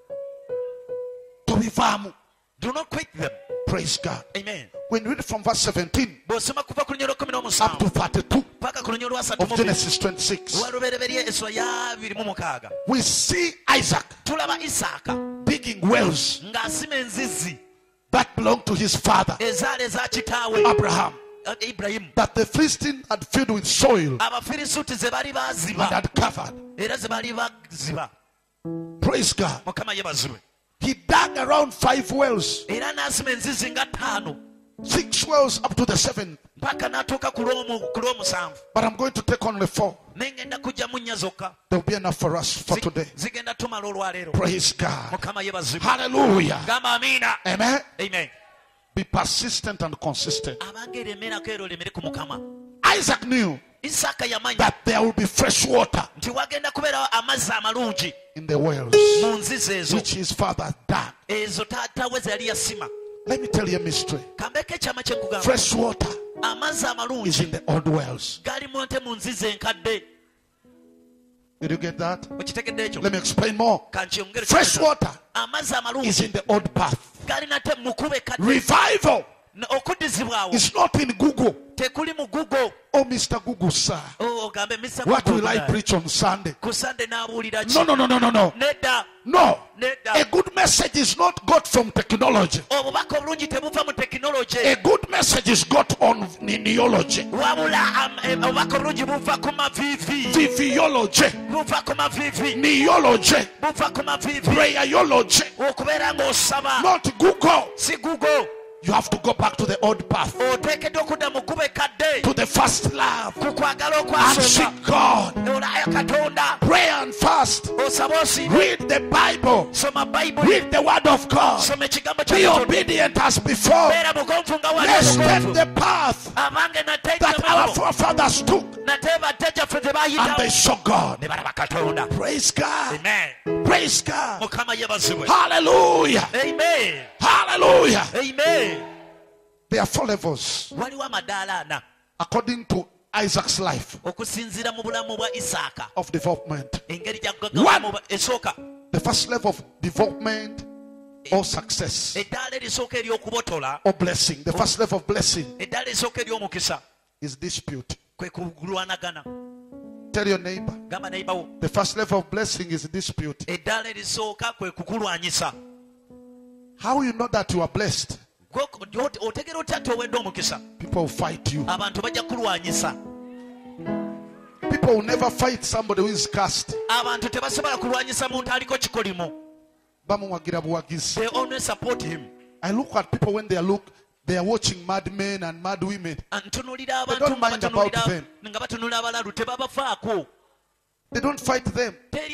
Tobivaamu. Do not quit them. Praise God. Amen. When you read from verse seventeen Bw'osoma kuva ku lunyolo lukumi up n'omusanvu to thirty-two paka ku lunyolo lwasatu of mu bbiri Genesis twenty-six, walubereberye eswa ya abiri mu mukaaga we see Isaac tulaba Isaaka digging wells ng'asima enzizzi that belonged to his father ezaala eza kitaawe Abraham, uh, Ibrahimu. that the Philistine had filled with soil Abafirisuuti ze baali and baaziba had covered. era ze baali baziba. Praise God. Mukama yebazibwe. He dug around five wells, Era n'asima enzizi nga ttaano six wells up to the seventh. mpaka n'atuuka ku lw'omu- ku lw'omusanvu. But I'm going to take only four. Naye ngenda kujjamu nnya zokka. There will be enough for us for Zi- today. zigenda tumala olwaleero. Praise God. Mukama yebazibwe. Hallelujah. Gamba amiina. Amen. Amen. Be persistent and consistent. Abange eremerako era olemere ku Mukama. Isaac knew Isaaka yamanya that there will be fresh water nti wagenda kubeerawo amazzi amalungi in the wells mu nzizi ezo which his father dug. ezo taata we ze yali yasima. Let me tell you a mystery. Kambeeko ekyama kye nkugamba. Fresh water Amazzi is amalungi in the old wells. gali mu nte mu nzizi enkadde. Did you get that? Okitegedde ekyo? Let me explain more. Kankyongere Fresh kyongera. water Amazzi is amalungi in the old path. gali nate mu kkubo ekkadde. Revival Na- okuddizibwawo is not in Google. tekuli mu Google. Oh, Mister Google, sir. Oh, ogambe Mister What Google will I guy. preach on Sunday? Ku Sunday n'abuulira ki? No, no, no, no, no, no. Nedda. No. Nedda. A good message is not got from technology. Obubaka obulungi tebuva mu A tekinologi. good message is got on neology, Wabula am- em- obubaka obulungi buva ku maviivi. physiology, Buva ku maviivi. neology, Buva ku maviivi. prayerology, Okubeera ng'osaba. not Google. Si Google. You have to go back to the old path, Oteekeddwa okudda mu kkubo ekkadde. to the first love, Ku kwagala and okwasooka. seek God. Olaya Katonda. Pray and fast. Osaba osiime. Read the Bible. Soma Bayibuli. Read the Word of God. Soma ekigambo kya Be Katonda. obedient as before. Beera mugonvu nga wali Let's take omugonvu. the path Abange nate that our ddemabo. forefathers took, Nate bajjajjaffe ze and they baayitawo. saw God. Ne balaba Katonda. Praise God. Amen. Praise God. Mukama yebazibwe. Hallelujah. Amen. Hallelujah. Amen. There are four levels Waliwo amadaala ana according to Isaac's life okusinziira mu bulamu bwa Isaaka. of development. Engeri gya One. kugagamu esooka. The first level of development or success Eddaala erisooka ery'okubotola. or blessing. The first level of blessing Eddaala erisooka ery'omukisa. is dispute. Kwe kulwanagana. Tell your neighbor. Gamba neighbor wo. The first level of blessing is dispute. Eddaala erisooka kwe kukulwanyisa. How you know that you are blessed? Gwe- otegera otya nti owedde omukisa? People will fight you. Abantu bajja kulwanyisa. People People will never fight somebody who is cursed. Abantu tebasobola kulwanyisa muntu aliko kikolimo. Bamuwagira buwagizi. They always support him. I look at people when they are look they are watching mad men and mad women. They don't mind about them. They don't fight them. But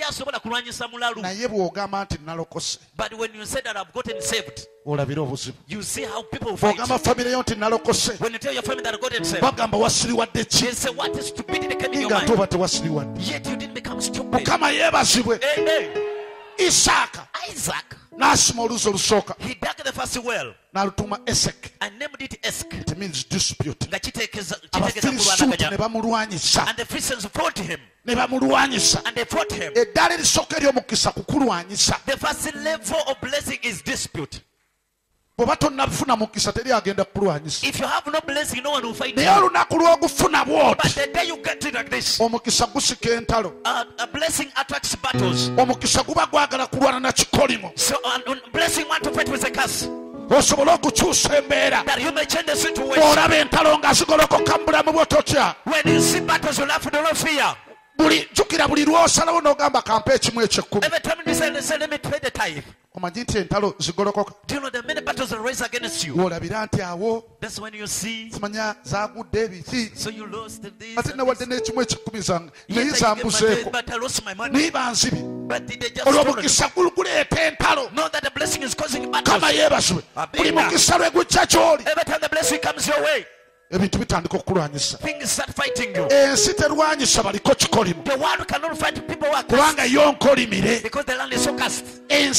when you say that I've gotten saved, you see how people fight. When you tell your family that I've gotten saved, they say, what is stupidity came in your mind? Yet you didn't become stupid. Amen. Isaac. Isaac. He dug the first well and named it Esk. It means dispute. And the Philistines fought him. And they fought him. The first level of blessing is dispute. If you have no blessing, no one will fight you. But the day you get it like this, uh, a blessing attracts battles. So uh, blessing want to fight with a curse, that you may change the situation. When you see battles, you laugh, do not fear. Every time you say, let me trade the tithe. Do you know the many battles that rise against you? That's when you see. So you lost this. But I lost my money. But they just know that the blessing is causing battles. Every time the blessing comes your way, things start fighting you. The one who cannot fight people who are cursed, because the land is so cursed. The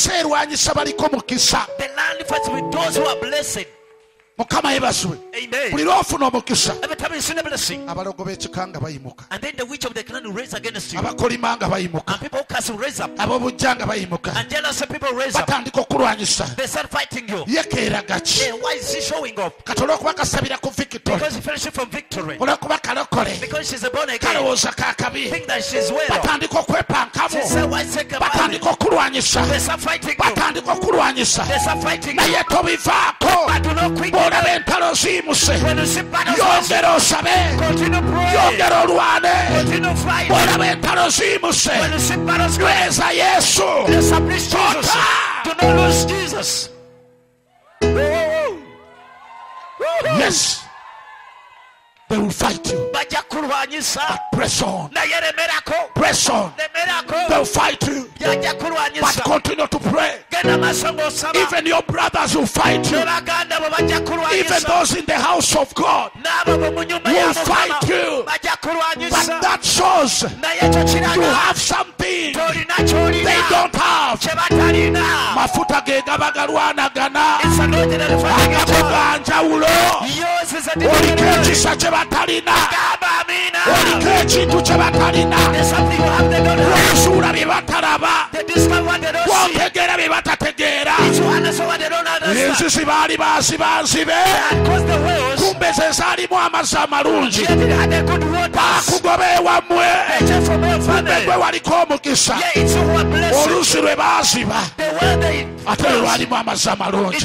land fights with those who are blessed. Amen. Every time you see the blessing, and then the witch of the clan will raise against you, and people who curse will raise up, and jealous people raise up. They start fighting you. Hey, why is he showing up? Because he fellowship from victory. Because she's a born again. Think that she's well. She said, why take a man? They start fighting you. They start fighting you. But do not quit. When you see battles, continue praying. Continue fighting. When you see battles, establish Jesus. Do not lose Jesus. Yes. They will fight you. But press on. Press on. They will fight you. But continue to pray. Even your brothers will fight you. Even those in the house of God will fight you. But that shows you have something they don't have. Mafuta gega bagalwanagana. Batalina, Olikechitu Chabatalina, Rosura Bibataraba, Wontegera Bibategera, Sibari Basibansibe, Kumbe Sari Muamasa Marunji, Bakugobe Wamwe, Kumbe Warikomo Kisa, Orusure Basiba, Atelwani Muamasa Marunji.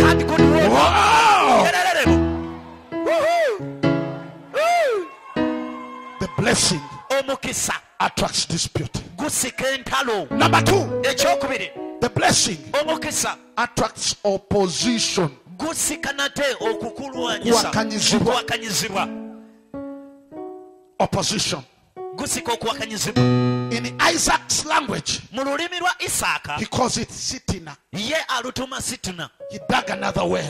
The blessing attracts dispute. Number two, the blessing attracts opposition. Opposition. In Isaac's language, he calls it sitina. He dug another well.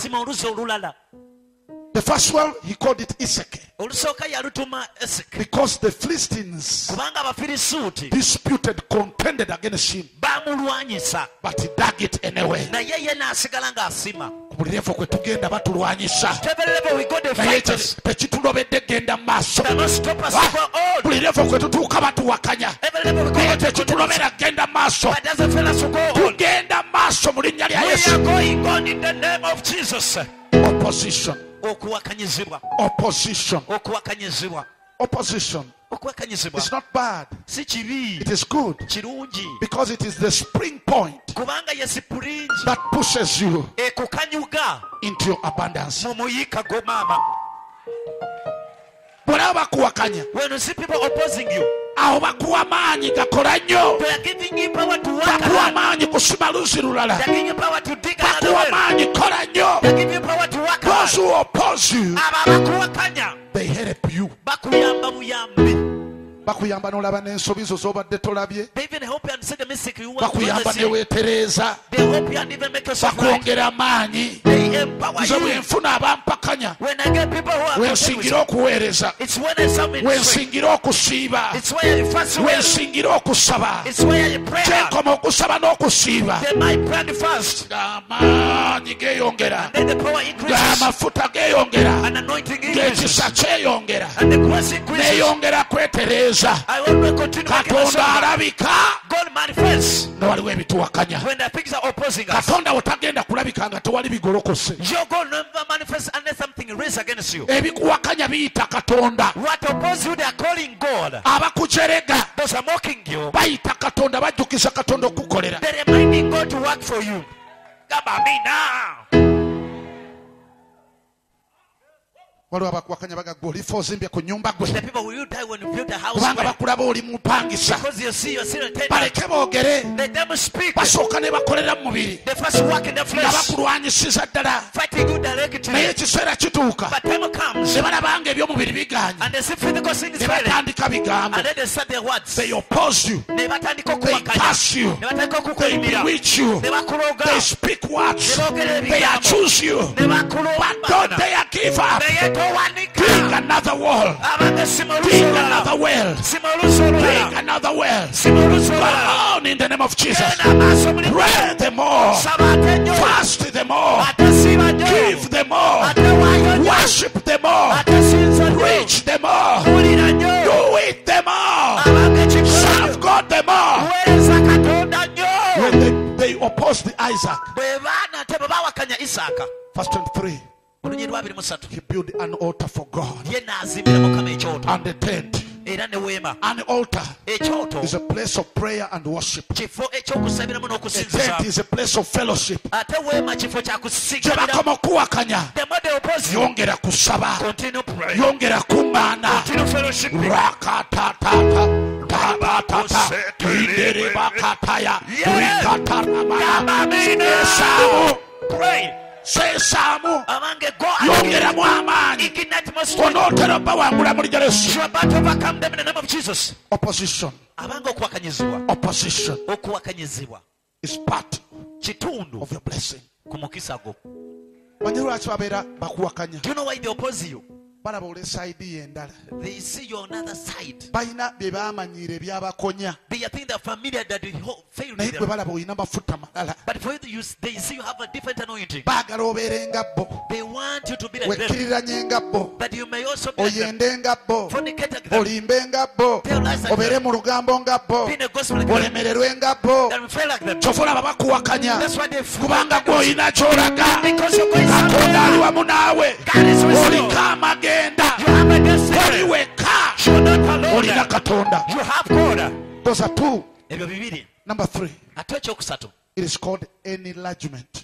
The first well, he called it Isaac. Because the Philistines disputed, contended against him. But he dug it anyway. Wherever we go, they fight us. Cannot stop us. Wherever we go, but doesn't feel us to go on. We are going on in the name of Jesus. Opposition. Opposition. Opposition. It's not bad. It is good. Because it is the spring point that pushes you into your abundance. When When you see people opposing you, aho bakuwa maanyi gakola nnyo, bakuwa maanyi kusima luzi lulala, bakuwa maanyi kola nnyo. Those who oppose you, they help you. Bakuyamba n'olaba n'ensobi zo z'obadde tolabye, bakuyamba ne weetereeza, bakwongera amaanyi. Nze bwe nfuna abampakanya, we nsingira okuweereza, we nsingira okusiiba, we nsingira okusaba, kye nkoma okusaba n'okusiiba, ng'amaanyi geeyongera, ng'amafuta geeyongera, ng'ekisa kyeyongera, neeyongera kwetereeza. Katonda alabika nga waliwo ebituwakanya. Katonda wotagenda kulabika nga tewali bigolokose. Ebikuwakanya biyita Katonda. Abakujerega bayita Katonda, bajjukiza Katonda okukolera. Waliwo abakuwakanya bagagwa olifa ozimbye ku nnyumba gwe, kubanga bakulaba oli mupangisa. Baleke boogere, basooka ne bakolera mu mubiri nga bakulwanyisiza ddala, naye ekiseera kituuka ne balabanga eby'omubiri biganye, ne batandika bigambo. They oppose you, they curse you, they bewitch you, they speak words, they accuse you, but don't dare give up. Dig another wall, dig another well, dig another well. Go on in the name of Jesus. Pray them all, fast them all, give them all, worship them all, preach them all, do it them all, serve God them all. When they, they opposed Isaac, verse twenty-three, he built an altar for God and a tent. An altar is a place of prayer and worship. A tent is a place of fellowship. Jebakoma kuwakanya, yongera kusaba, yongera kuŋŋaana, rakatatata tabatata inderibakataya rikataramaya esaamu. Sesamu yongeramu amaanyi, onootera obawangula mu linnya lya Yesu. Opposition, opposition is part of your blessing. Manyi lwaki babeera bakuwakanya? Balaba ole sayidi y'endala, balina bye baamanyiira ebyabakonya, naye gwe balaba olina mafuta malala, baagala obeere nga bo, wekkiriranye nga bo, oyende nga bo, olimbe nga bo, obeere mu lugambo nga bo, olemererwe nga bo. Ky'ofa olaba bakuwakanya kubanga gwe olina ky'olaga. Katonda ali wamu naawe, oliko amagenda, oli wekka, olina Katonda. Those are two. Number three, it is called enlargement.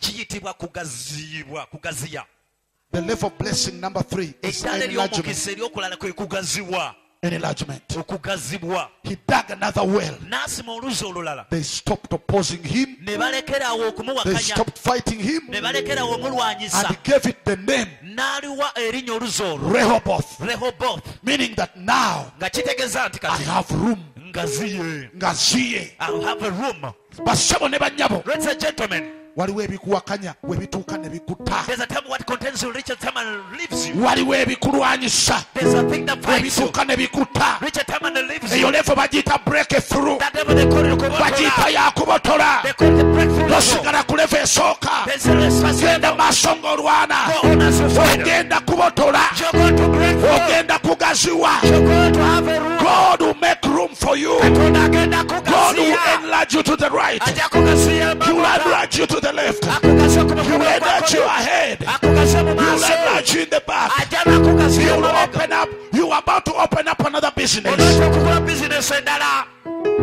The level of blessing number three is enlargement. Enlargement. He dug another well. They stopped opposing him. They stopped fighting him. And he gave it the name Rehoboth. Meaning that now I have room. Ngaziye. I have a room. Basabo ne banyabo. Ladies and gentlemen, waliwo ebikuwakanya we bituuka ne bikutta. There's a time what contents you reach a time and leaves you. Waliwo ebikulwanyisa. There's a thing that fights you. Ebituuka ne bikutta. Reach a time and leaves you. Eyo level bagiyita breakthrough. That level they call it kubotola. Bagiyita yakubotola. They call it breakthrough. Tosigala ku level esooka. Genda maaso ng'olwana. Ogenda kubotola. Ogenda kugaziwa. God will make room for you. God will enlarge you to the right. He will enlarge you to the left. He will enlarge you ahead. He will enlarge you in the back. He will open up. You are about to open up another business.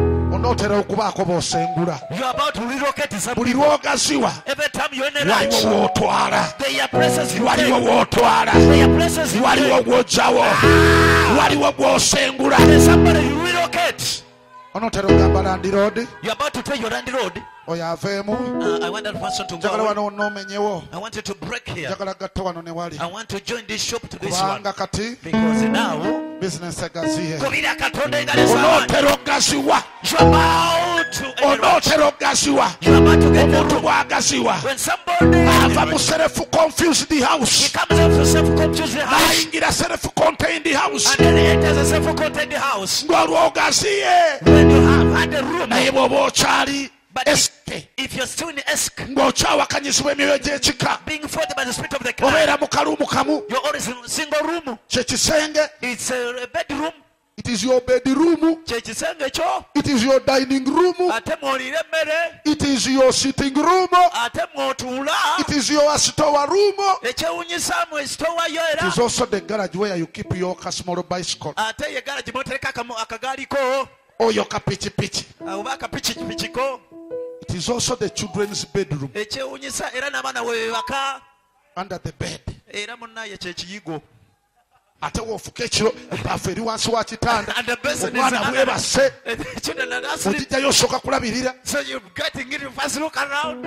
onotera okubaako b'osengula You're about to relocate some buli people. lw'ogaziwa Every time you're in a waliwo ranch, w'otwala there are places you waliwo take. w'otwala There are places you waliwo take. gw'ojjawo waliwo gw'osengula There's somebody you relocate. onotera ogamba Land Road You're about to take your Randy Road. oyo aveemu Uh, I want that person to njagala go. wano wonoomenyewo I want you to break here. njagala gatta wano ne wali I want to join this shop to this one. kubanga kati Because now, bizinesi egaziye Kubira Katonda engale zaabwe. onootera ogaziwa You're about to enlarge. onootera ogaziwa You're about to get the omuntu room. bw'agaziwa When somebody ava mu self confused he house comes out to self-confused house n'ayingira self contained house and then he enters a self-contained house. ng'olwogaziye When you have had a room, naye bw'oba okyali but if, esike if you're still in the esk, ng'okyawakanyizibwa emyoyo gy'ekika being fought by the spirit of the clan, obeera mu kaluumu kamu you're always in a single room. kyekisenge It's a, a bedroom. it is your bedroom Kyekisenge kyo. it is your dining room Ate mwolira emmere. it is your sitting room Ate mw'otuula. it is your store room Ekyewunyisaamu esitowayo it era. is also the garage where you keep your small bicycle Ate ye garaji mw'otereka akamu- akagaaliko or your kapikipiki oba akapikipikiko. it is also the children's bedroom Ekyewunyisa era n'abaana we bebaka under the bed era munnaye kyekiyigo. ate woofuka ekiro ebaafu eri wansi wa kitanda And the basin is omwana under- bwebase The children are asleep. ogijjayo osooka kulabirira So you're getting it, you first look around.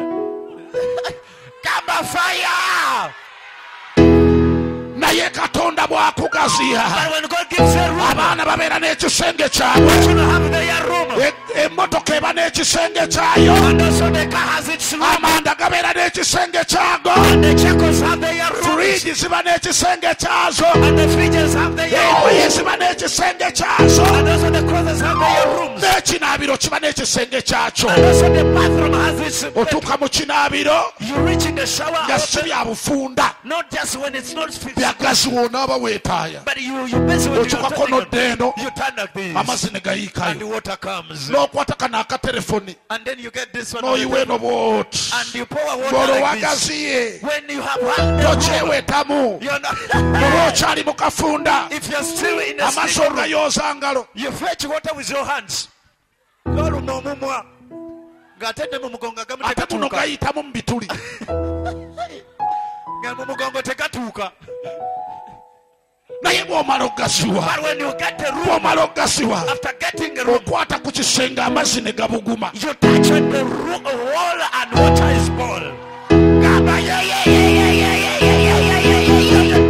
Come fire! naye katonda bw'akugaziya But when God gives you a room, abaana babeera n'ekisenge kyabwe you don't have their room. E- emmotoka eba n'ekisenge kyayo And also the car has its room. amanda gabeera n'ekisenge kyago And the checos have their rooms. furiigi ziba n'ekisenge kyazo And the fridges have their engoye rooms. ziba n'ekisenge kyazo And also the closets have their rooms. n'ekinaabiro kiba n'ekisenge kyakyo And also the bathroom has its otuuka mu kinaabiro You reach in the shower, nga si open, bya bufunda not just when it's not fixed, byagazi woonaaba weetaaya but you you busy when you're okyukako turning n'oddeeno it. You turn like this, amazzi ne and the gayiikayo water comes, n'okwata kano akaterefoni and then you get this one, n'oyiwa eno bw'oti and you pour water ng'olwo like this. wagaziye When you have had the room, tokyewetamu you're not. olwo okyali mu kafunda If you're still in a amaaso single room, gayooza ngalo you fetch water with your hands. Galuma omumwa ng'atedde mu mugongo agamu ate muno tegatuuka, gayitamu mu bituli nga mu mugongo tegatuuka. naye bw'omala ogasiwa But when you get the room, bw'omala ogasiwa after getting a room, okwata ku kisenge amazzi ne gabuguma you touch on the ro- wall and water is boiled. Gaba, yeah, yeah, yeah, yeah, yeah, yeah, yeah, yeah, yeah, yeah, yeah.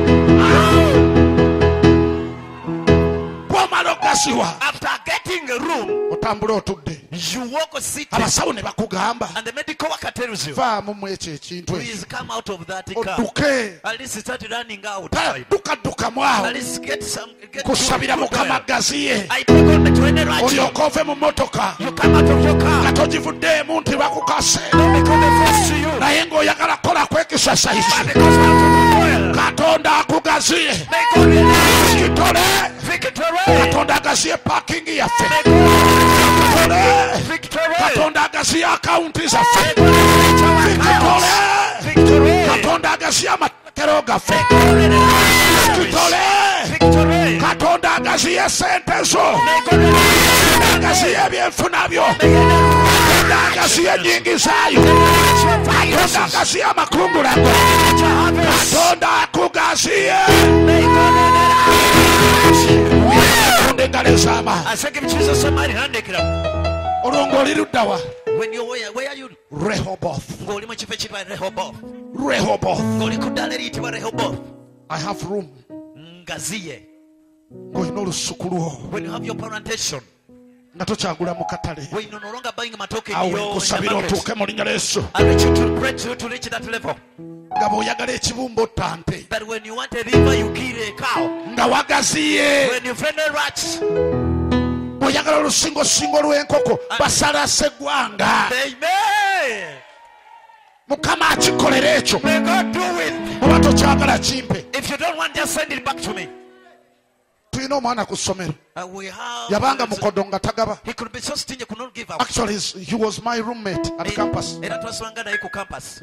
bw'omala ogasiwa After getting a room, otambula otudde you walk a city, abasawo ne bakugamba and the medical worker tells you, vaamu mu ekyo ekintu please ekyo come out of that car. odduke At least start running outside. dukaddukamu awo At least get some. Get kusabira good mukama oil. gaziye I take on the twenty right. olyoka ove mu motoka You come out of your nga car. togivuddeemu nti bakukase Don't become a force to you. naye ng'oyagala kukola kwekisasayizi But because you have to oil. katonda akugaziye May God release you. kitole Victory. katonda agaziye pakingi yaffe May God kitole victory. katonda agaziye akawunti zaffe May God release our kitole accounts. Victory. katonda agaziye amatekero gaffe God release kitole victory. katonda agaziye sente zo May God release agaziye ebyenfuna byo May God katonda agaziye ennyingi zaayo release your katonda finances. agaziye amakungula go Let your harvest. katonda akugaziye May God release you. katonda engalo ez'amaanyi I say, give Jesus some money, hand it up. olwo ng'oli luddawa When you're where, where are you? rehoboth Ng'oli mu kifo ekiyitibwa Rehoboth. rehoboth Ng'oli ku ddaala eriyitibwa Rehoboth. I have room Ngaziye. ng'olina olusuku lwo When you have your plantation, nga tokyagula mu katale when you're no longer buying matoke in awo your in the nkusabira market, otuuke mu linnya lyesu I reach you to break you to reach that level. nga bw'oyagala ekibumba ottante That when you want a river, you kill a cow. nga wagaziye When you find a rat, bw'oyagala olusingosingo lw'enkoko basala seggwanga amen. mukama akikolera ekyo May God do it. oba tokyagala kimpe If you don't want, just send it back to me. tulina omwana ku ssomero Uh, we have. yabanga mukodo nga tagaba He could be so stingy, could not give out. actually he's- he was my roommate at campus Era twasanga naye ku campus.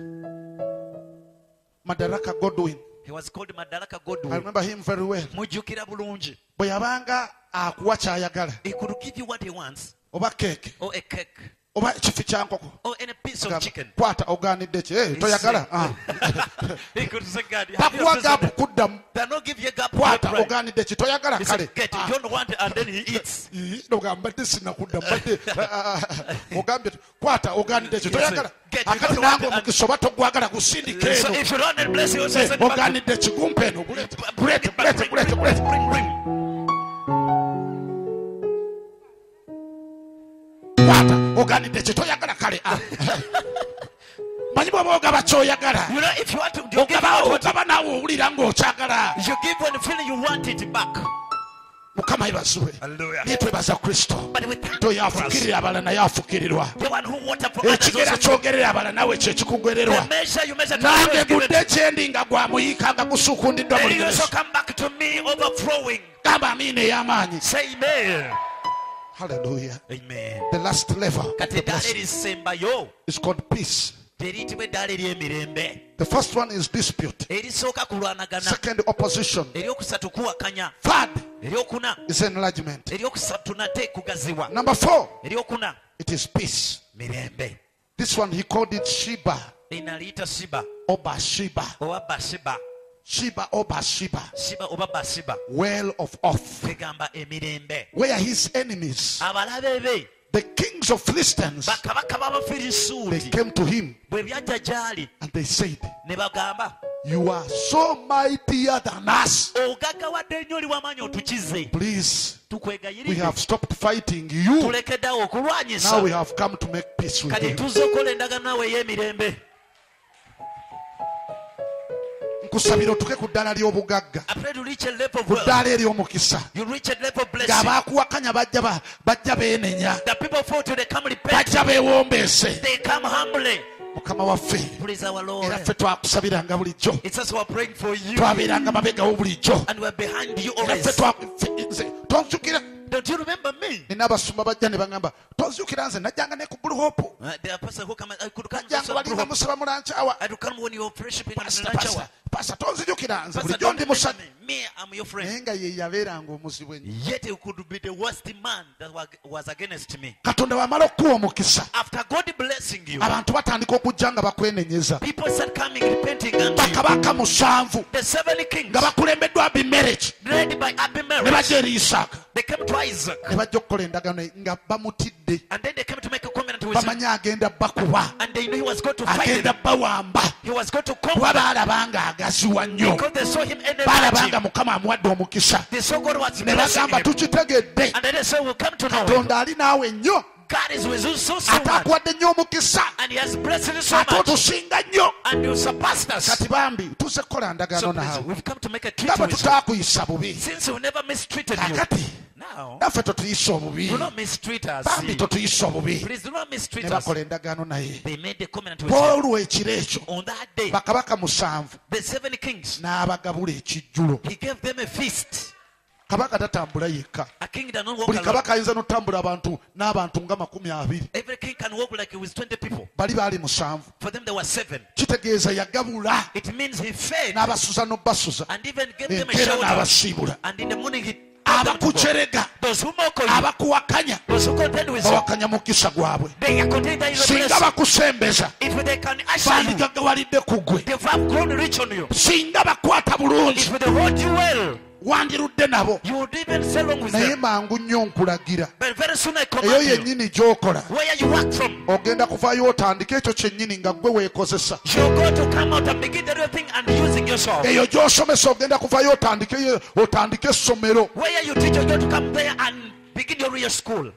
Madaraka Godwin He was called Madaraka I Godwin. remember him very well Mujjukira bulungi. bwe yabanga akuwa kyayagala He could give you what he wants. oba cake or a cake oba chifi kya nkoko or any piece of chicken. Kwata ogaanidde ki eh toyagala ah He could say, God, bakuwa gapu kuddamu they not give you a gap. kwata ogaanidde ki toyagala He kale said, get it. You don't want it, and then he eats. nogamba mbadde sinakudda mbadde ogambye kwata ogaanidde ki toyagala akati nange omukisa oba togwagala gusindika So eno if you don't bless you, also send back. ogaanidde ki gumpa eno gulete gulete gulete gulete gulete Bring, bring. kwata ogaanidde ki toyagala kale manyi bw'oba ogaba kyoyagala You know, if you want to, you give ogaba out what ogaba naawe owulira ng'okyagala you give when you feel you want it back. mukama yebazibwe Hallelujah. naye twebaza kristo But we thank toyafukirira abala naye afukirirwa the one who water for others. ekigera Also, kyogerera abala nawe kyekikugwererwa the measure you measure to nange others, give gudde it. gyendi nga gwamuyiika nga gusuukundiddwa Then buli you also gereso come back to me overflowing. gamba amiina ey'amaanyi Say amen. hallelujah Amen. the last level of Kati the eddaala blessing erisembayo is called peace. teriyitibwa eddaala ery'emirembe. The first one is dispute, Erisooka kulwanagana, second opposition, eryokusatu kuwakanya, third eryokuna is enlargement, eryokusatu nate kugaziwa, number four eryokuna it is peace. mirembe. This one he called it Sheba Inaliyita Siba or Bathsheba. oba Basiba, Sheba or Bathsheba, Siba oba Basiba, well of oath, tegamba emirembe. where his enemies, Abalabe be the kings of Philistines, bakabaka they b'Abafirisuuti came to him bwe byajja gy'ali and they said, ne bagamba, you are so mightier than us. ogaggawadde nnyo oli w'amaanyi otukize, Please, we tukwegayiridde have stopped fighting you. tulekeddewo okulwanyisa, Now we have come to make peace with kati you. tuzze okukola endagaano naawe ey'emirembe. Nkusabira otuke ku ddaala ly'obugagga, I pray to reach a level of ku wealth. ddaala ery'omukisa. You reach a level of blessing. ng'abaakuwakanya bajja ba- bajja beenenya, The people fall to they come repent. bajja beewombeese. They come humbly. Mukama waffe, Praise our Lord. era ffe twakusabiranga bulijjo, It's us who are praying for you. twabeeranga mabegawo bulijjo, And we're behind you era ffe always. twa- ffe- nze tonzukira. Don't you remember me? Nina abasumba bajja ne baŋŋamba tonzukira nze najjanga ne ku Blue Hope, Uh, there are pastors who come. I could come. najjanga balinga musaba mulancawa. I could come when you're worshiping in Pastor, the pastor, church. pastor, tonzijukira nze Pastor, bulijjo don't ndi remember musajja. me. Me, I'm your friend. Naye nga ye yabeeranga omuzibu ennyo. Yet you could be the worst man that wa- was against me. Katonda wamala okuwa omukisa, After God blessing you, abantu batandika okujja nga bakwenenyeza. people start coming repenting unto you. bakabaka musanvu The seven kings, nga bakulembeddwa Abimeleki led by ne Abimelech, bajja eri Isaaka they came to Isaac, ne bajja okukola endagaano nga bamutidde, and then they came to make a covenant with him, bamanyi agenda bakuba, and they knew he was going to fight agenda them. bawamba, He was going to kuba conquer them baalaba nga agaziwa nnyo, because they saw him baalaba enemy nga him. Mukama amuwadde omukisa, They saw God was ne blessing bagamba him, tukitegedde, and then they said, "We'll come to know him. Katonda ali naawe nnyo, God is with you so so ate much, akuwadde nnyo omukisa, and He has blessed you so ate much, otusinga nnyo. and you surpassed us." Kati bambi tuze kukola So ndagaano please, naawe we've come to make a nga treaty bwe with you. tutaakuyisa bubi, Since we never mistreated you, kakati now naffe totuyisa obubi, do not mistreat us. bambi totuyisa obubi. Please do not mistreat Ne us. bakola endagaano naye. They made the covenant with him. Olwo ekiro ekyo On that day, bakabaka musanvu the seven kings, n'abagabula ekijjulo. he gave them a feast. Kabaka tatambula yekka, A king does not walk buli alone. kabaka ayinza n'otambula abantu n'abantu nga makumi abiri, Every king can walk like with twenty people. bali baali musanvu. For them, there were seven. Kitegeeza yagabula It means he fed n'abasuza n'obbasuza, and even gave them a enkeera shelter. n'abasiibula. And in the morning, he told them to go. Abakukyerega, Those who mock you, abakuwakanya, those who contend with you, bawakanya mukisa gwabwe. they are content that you are Singa blessed. bakusembeza, If they can usher you, bandigagawalidde ku gwe. they have grown rich on you. Singa bakwata bulungi, If they hold you well, wandirudde nabo. you would even sail along with Naye them. mangu nnyo nkulagira, But very soon I eyo command you, yennyini gy'okola where you work from, ogenda kuvaayo otandike ekyo kyennyini nga gwe weekozesa. you're going to come out and begin the real thing and using yourself. Eyo gy'osomesa ogenda kuvaayo otandike ye- otandike essomero, Where you teach, you're going to come there and begin your real school.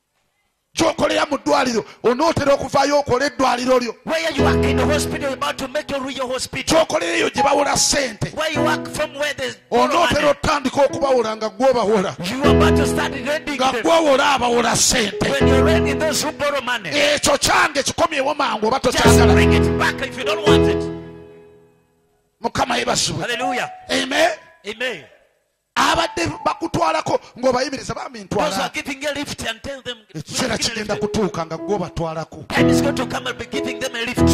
gy'okolera mu ddwaliro onootera okuvaayo okola eddwaliro lyo, Where you work in the hospital, you're about to make your real hospital. gy'okolera eyo gye bawola ssente Where you work from, where there's onootera otandika okubawola nga gwe obawola, you are about to start lending nga them. gwe owola abawola ssente. When you're lending those who borrow money, Ekyo kyange kikomyewo mangu oba just tokyagala. bring it back if you don't want it. Mukama yeebasibwe. Hallelujah. Amen. Amen. Abadde bakutwalako ng'obayimiriza bambi Those who are ntwala. giving a lift and tell them, Ekiseera kigenda kutuuka nga gwe obatwalako. time is going to come and be giving them a lift.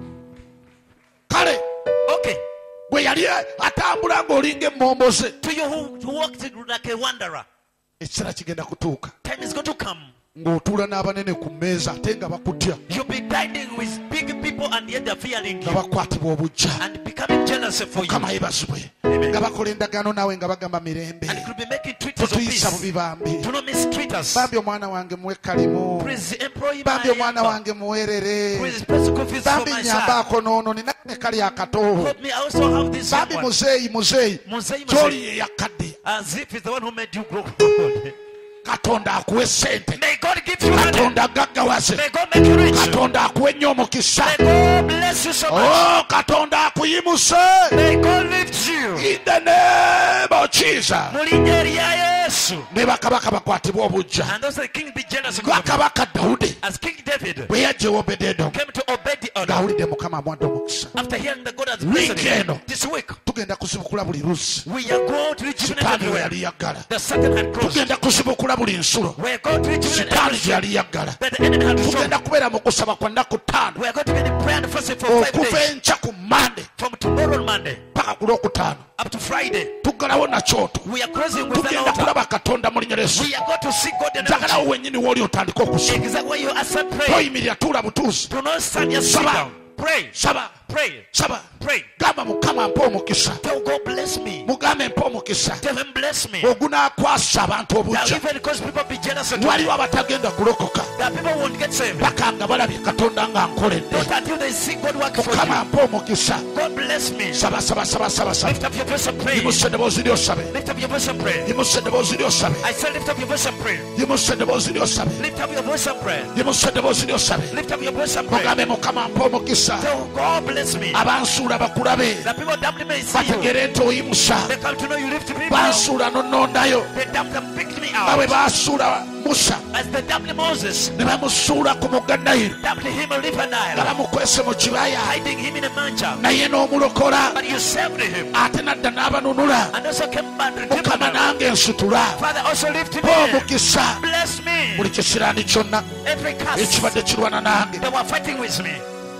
Kale Okay. bwe yali atambula ng'olinga emmomboze, To you who, who walked like a wanderer, ekiseera kigenda kutuuka time is going to come ng'otuula n'abanene ku mmeeza ate nga bakutya You'll be dining with big people and yet they're fearing nga you bakwatibwa obujja and becoming jealous for you. mukama yebazibwe Amen. nga bakola endagaano naawe nga bagamba mirembe And you could be making treaties of totuyisa peace. bubi bambi Do not mistreat us. bambi omwana wange muwe kalimu Please employ bambi my omwana helper. wange muweerere Please press the confused for bambi my nyambaako son. noono nina ne kali akato Help me, I also have this bambi one. muzeeyi muzeeyi Muzeyi, gy'oli muzeyi. ye yakadde As if it's the one who made you grow old. katonda akuwe sente May God give you money. katonda gaggawaze May God make you rich. katonda akuwe nnyo omukisa May God bless you so much. oh katonda akuyimuse May God lift you. in the name of Jesus Mu linnya lya Yesu. ne bakabaka bakwatibwa obujja And also the king be jealous of nga you. kabaka dawudi As King David bwe yajja ewobedeedo came to obey the order ng'awulidde mukama amwadde omukisa after hearing that God has blessed Weekend. him. This week, tugenda kusibukula buli luzi we are going to rejuvenate sitaani we everywhere. yali yaggala The Satan had crossed. tugenda kusibukula buli nsulo We are going to rejuvenate sitaani gye every yali yaggala that the enemy had tugenda destroyed. kubeera mu kusaba kwa nnaku ttaano We are going to be in prayer and fasting for five okuva days. enkya ku mande From tomorrow on Monday paka ku lwokutaano up to Friday. tuggalawo na kyoto We are crossing with an tugenda altar. kulaba katonda mu linnya lyesu We are going to see God in njagalawo the wennyini w'oli otandika okusaba exactly where you are set praying. toyimirira tuula butuuzi Do not stand your sit Saba. down. Pray. saba Pray. saba Pray. gamba mukama mpa omukisa Tell God bless me. mugambe mpa omukisa Tell him bless me. ogunaakwasa abantu Now obujja even because people be jealous of you, waliwo abatagenda kulokoka that people won't get saved. bakanga balabye katonda nga nkoledde Not until they see God work for mukama you. mpa omukisa God bless me. saba saba saba saba saba Lift up your voice and pray. yimusa eddoboozi lyosabe Lift up your voice and pray. yimusa eddoboozi lyosabe I said lift up your voice and pray. yimusa eddoboozi lyosabe Lift up your voice and pray. yimusa eddoboozi lyosabe Lift up your voice and pray. mugambe mukama mpa omukisa Tell God bless me. abansuula bakulabe The people damned me see you. bategere nti oyimusa They come to know you lift me up. bansuula nonnondayo They damned them picked me nga bwe out. baasuula musa As they damned Moses, ne bamusuula ku mugga nayiro damned him a river nga Nile, bamukwese mu kibaya hiding him in a manger. naye n'omulokola But you saved him. ate nadda n'abanunula And also came back to redeem mukama them. nange nsutula Father, also lift me. mpa omukisa Bless me. buli kisiraani kyonna Every curse ekibadde kirwana nange they were fighting with me,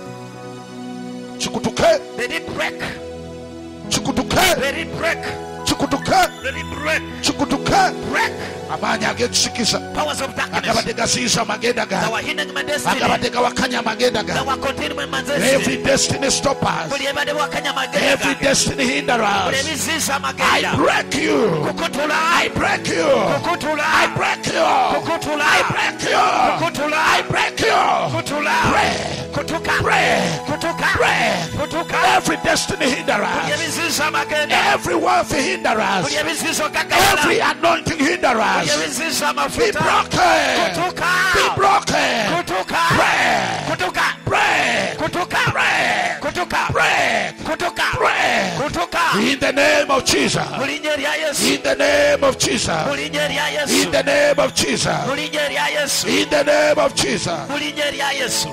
kikutuke they did break. kikutuke They did break. kikutuke They did break. kikutuke Break. amaanyi ag'ekisikiza Powers of darkness agabadde gaziyiza amagenda that gange were hindering my destiny, agabadde gawakanya amagenda that gange were containing my every destiny. destiny stoppers Buli ebadde wakanya magenda every gange. destiny Buli hinderers ebiziyiza I amagenda. break you Kukutula. I break you Kukutula. I break you Kukutula. I break you Kukutula. I break you Kutula. Pray. Kutuka. Pray. Kutuka. Pray. Kutuka. every destiny Buli hinderers ebiziyiza amagenda. every wealthy hinderers Buli ebiziyiza every okagawala. anointing Buli hinderers ebiziyiza be amafuta. broken Kutuka. be broken Kutuka. Pray. Kutuka. Pray. Kutuka. Pray. Kutuka. Pray. Kutuka. Pray. Kutuka. In the name of Jesus. Mu linnya lya Yesu. In the name of Mu Jesus. linnya lya Yesu. In the name of Jesus. Mu linnya lya Yesu. In the name of Jesus. Mu linnya lya Yesu.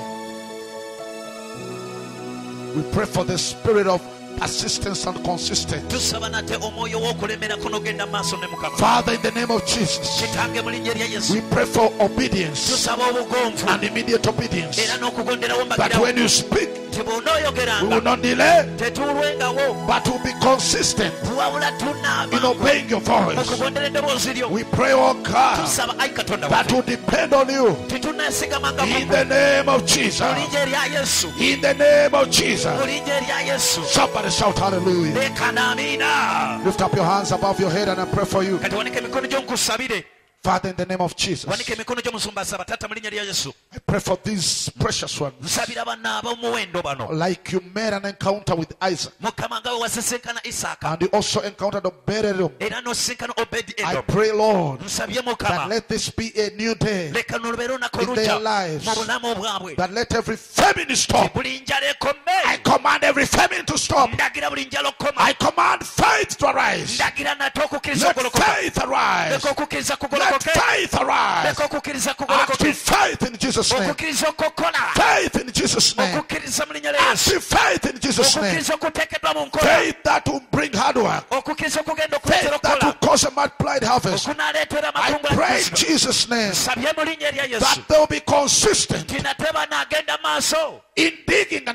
We pray for the spirit of persistence and consistency. Tusaba nate omwoyo w'okulemera kunogenda maaso ne Mukama. Father, in the name of Jesus, Kitange mu linnya lya Yesu. we pray for obedience Tusaba obugonvu and immediate obedience. era n'okugonderawo That mbagirawo. when you speak, Nti we will bw'onooyogeranga not delay, tetuulwengawo, but will be consistent wabula in tunaaba obeying your voice. okugondera eddoboozi lyo. We pray, oh God, Tusaba ayi Katonda that waffe will depend on you. tituneesigamanga mu In the name of Jesus. mu linnya lya Yesu. In the name of Mu Jesus. linnya lya Yesu. Somebody shout hallelujah. Leekana amiina. Lift up your hands above your head and I pray for you. Kati wanike emikono gyo nkusabire. Father, in the name of Jesus, Wanike emikono gyo musumba asaba. Taata mu linnya lya Yesu. I pray for these precious ones. Nsabira bana ab'omuwendo bano. Like you made an encounter with Isaac Mukama nga we wasisinkana Isaaka and you also encountered Obed-Edom. era n'osinkana Obedi I Edom. pray, Lord, Nsabye that Mukama let this be a new day. leka nolubeera olunaku in their olujja lives. mu bulamu bwabwe. That let every famine stop. Buli njala I ekome. command every famine to stop. Ndagira buli njala okoma. I command faith to arise. Ndagira nate okukkiriza Let okugolokoka. faith arise. Leka okukkiriza Let kugolokoke. faith arise. Leka okukkiriza kugolokoke. Active faith in Jesus' name. Okukkiriza okukola. Faith in Jesus' name. Okukkiriza mu linnya lya Yesu. Active faith in Jesus' name. Okukkiriza okuteekeddwa mu nkola. Faith that will bring hard work. Okukkiriza okugenda Faith okuleetera that will okukola. cause a multiplied harvest. Okunaaleetera I amakungula pray in g'ekuzino. Jesus' name Nsabye mu linnya lya Yesu. that they will be consistent Tinate banaagenda maaso in digging and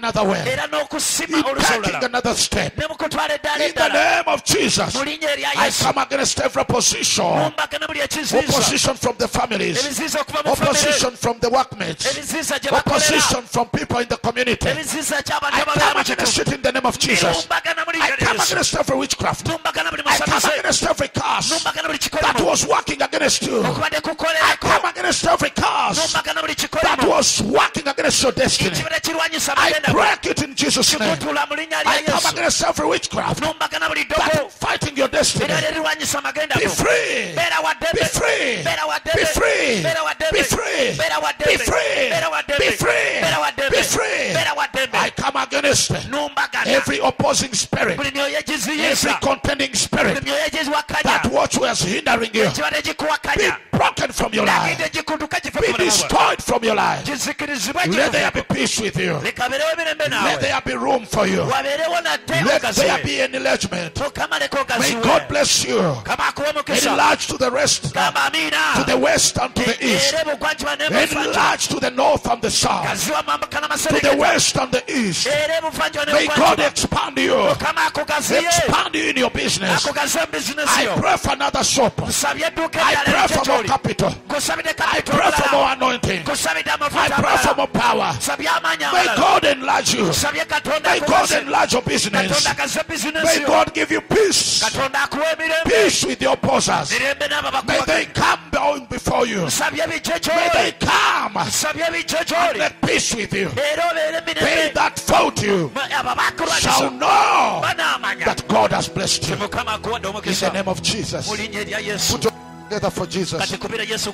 another way, in taking another step. In the name of Jesus, I come against every opposition. Opposition from the families, opposition from the workmates, opposition from people in the community. I come against it in the name of Jesus. I come against every witchcraft. I come against every curse that was working against you. I come against every curse that was working against your destiny. I break it in Jesus' name. I come against every witchcraft that is fighting your destiny. Be free. Be free. Be free. Be free. Be free. Be free. Be free. I come against every opposing spirit, every contending spirit that what was hindering you. Be broken from your life. Be destroyed from your life. Let there be peace with you. Let there be room for you. Let there be an enlargement. May God bless you. Enlarge to the rest, to the west and to the east. Enlarge to the north and the south, to the west and the east. May God expand you. Expand you in your business. I pray for another shop. I pray for more capital. I pray for more anointing. I pray for more power. May God enlarge you. May God enlarge your business. May God give you peace. Peace with your opposers. May they come down before you. May they come and make peace with you. They that fought you shall know that God has blessed you. In the name of Jesus. Put your together for Jesus.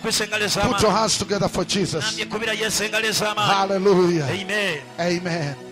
Put your hands together for Jesus. Hallelujah. Amen. Amen.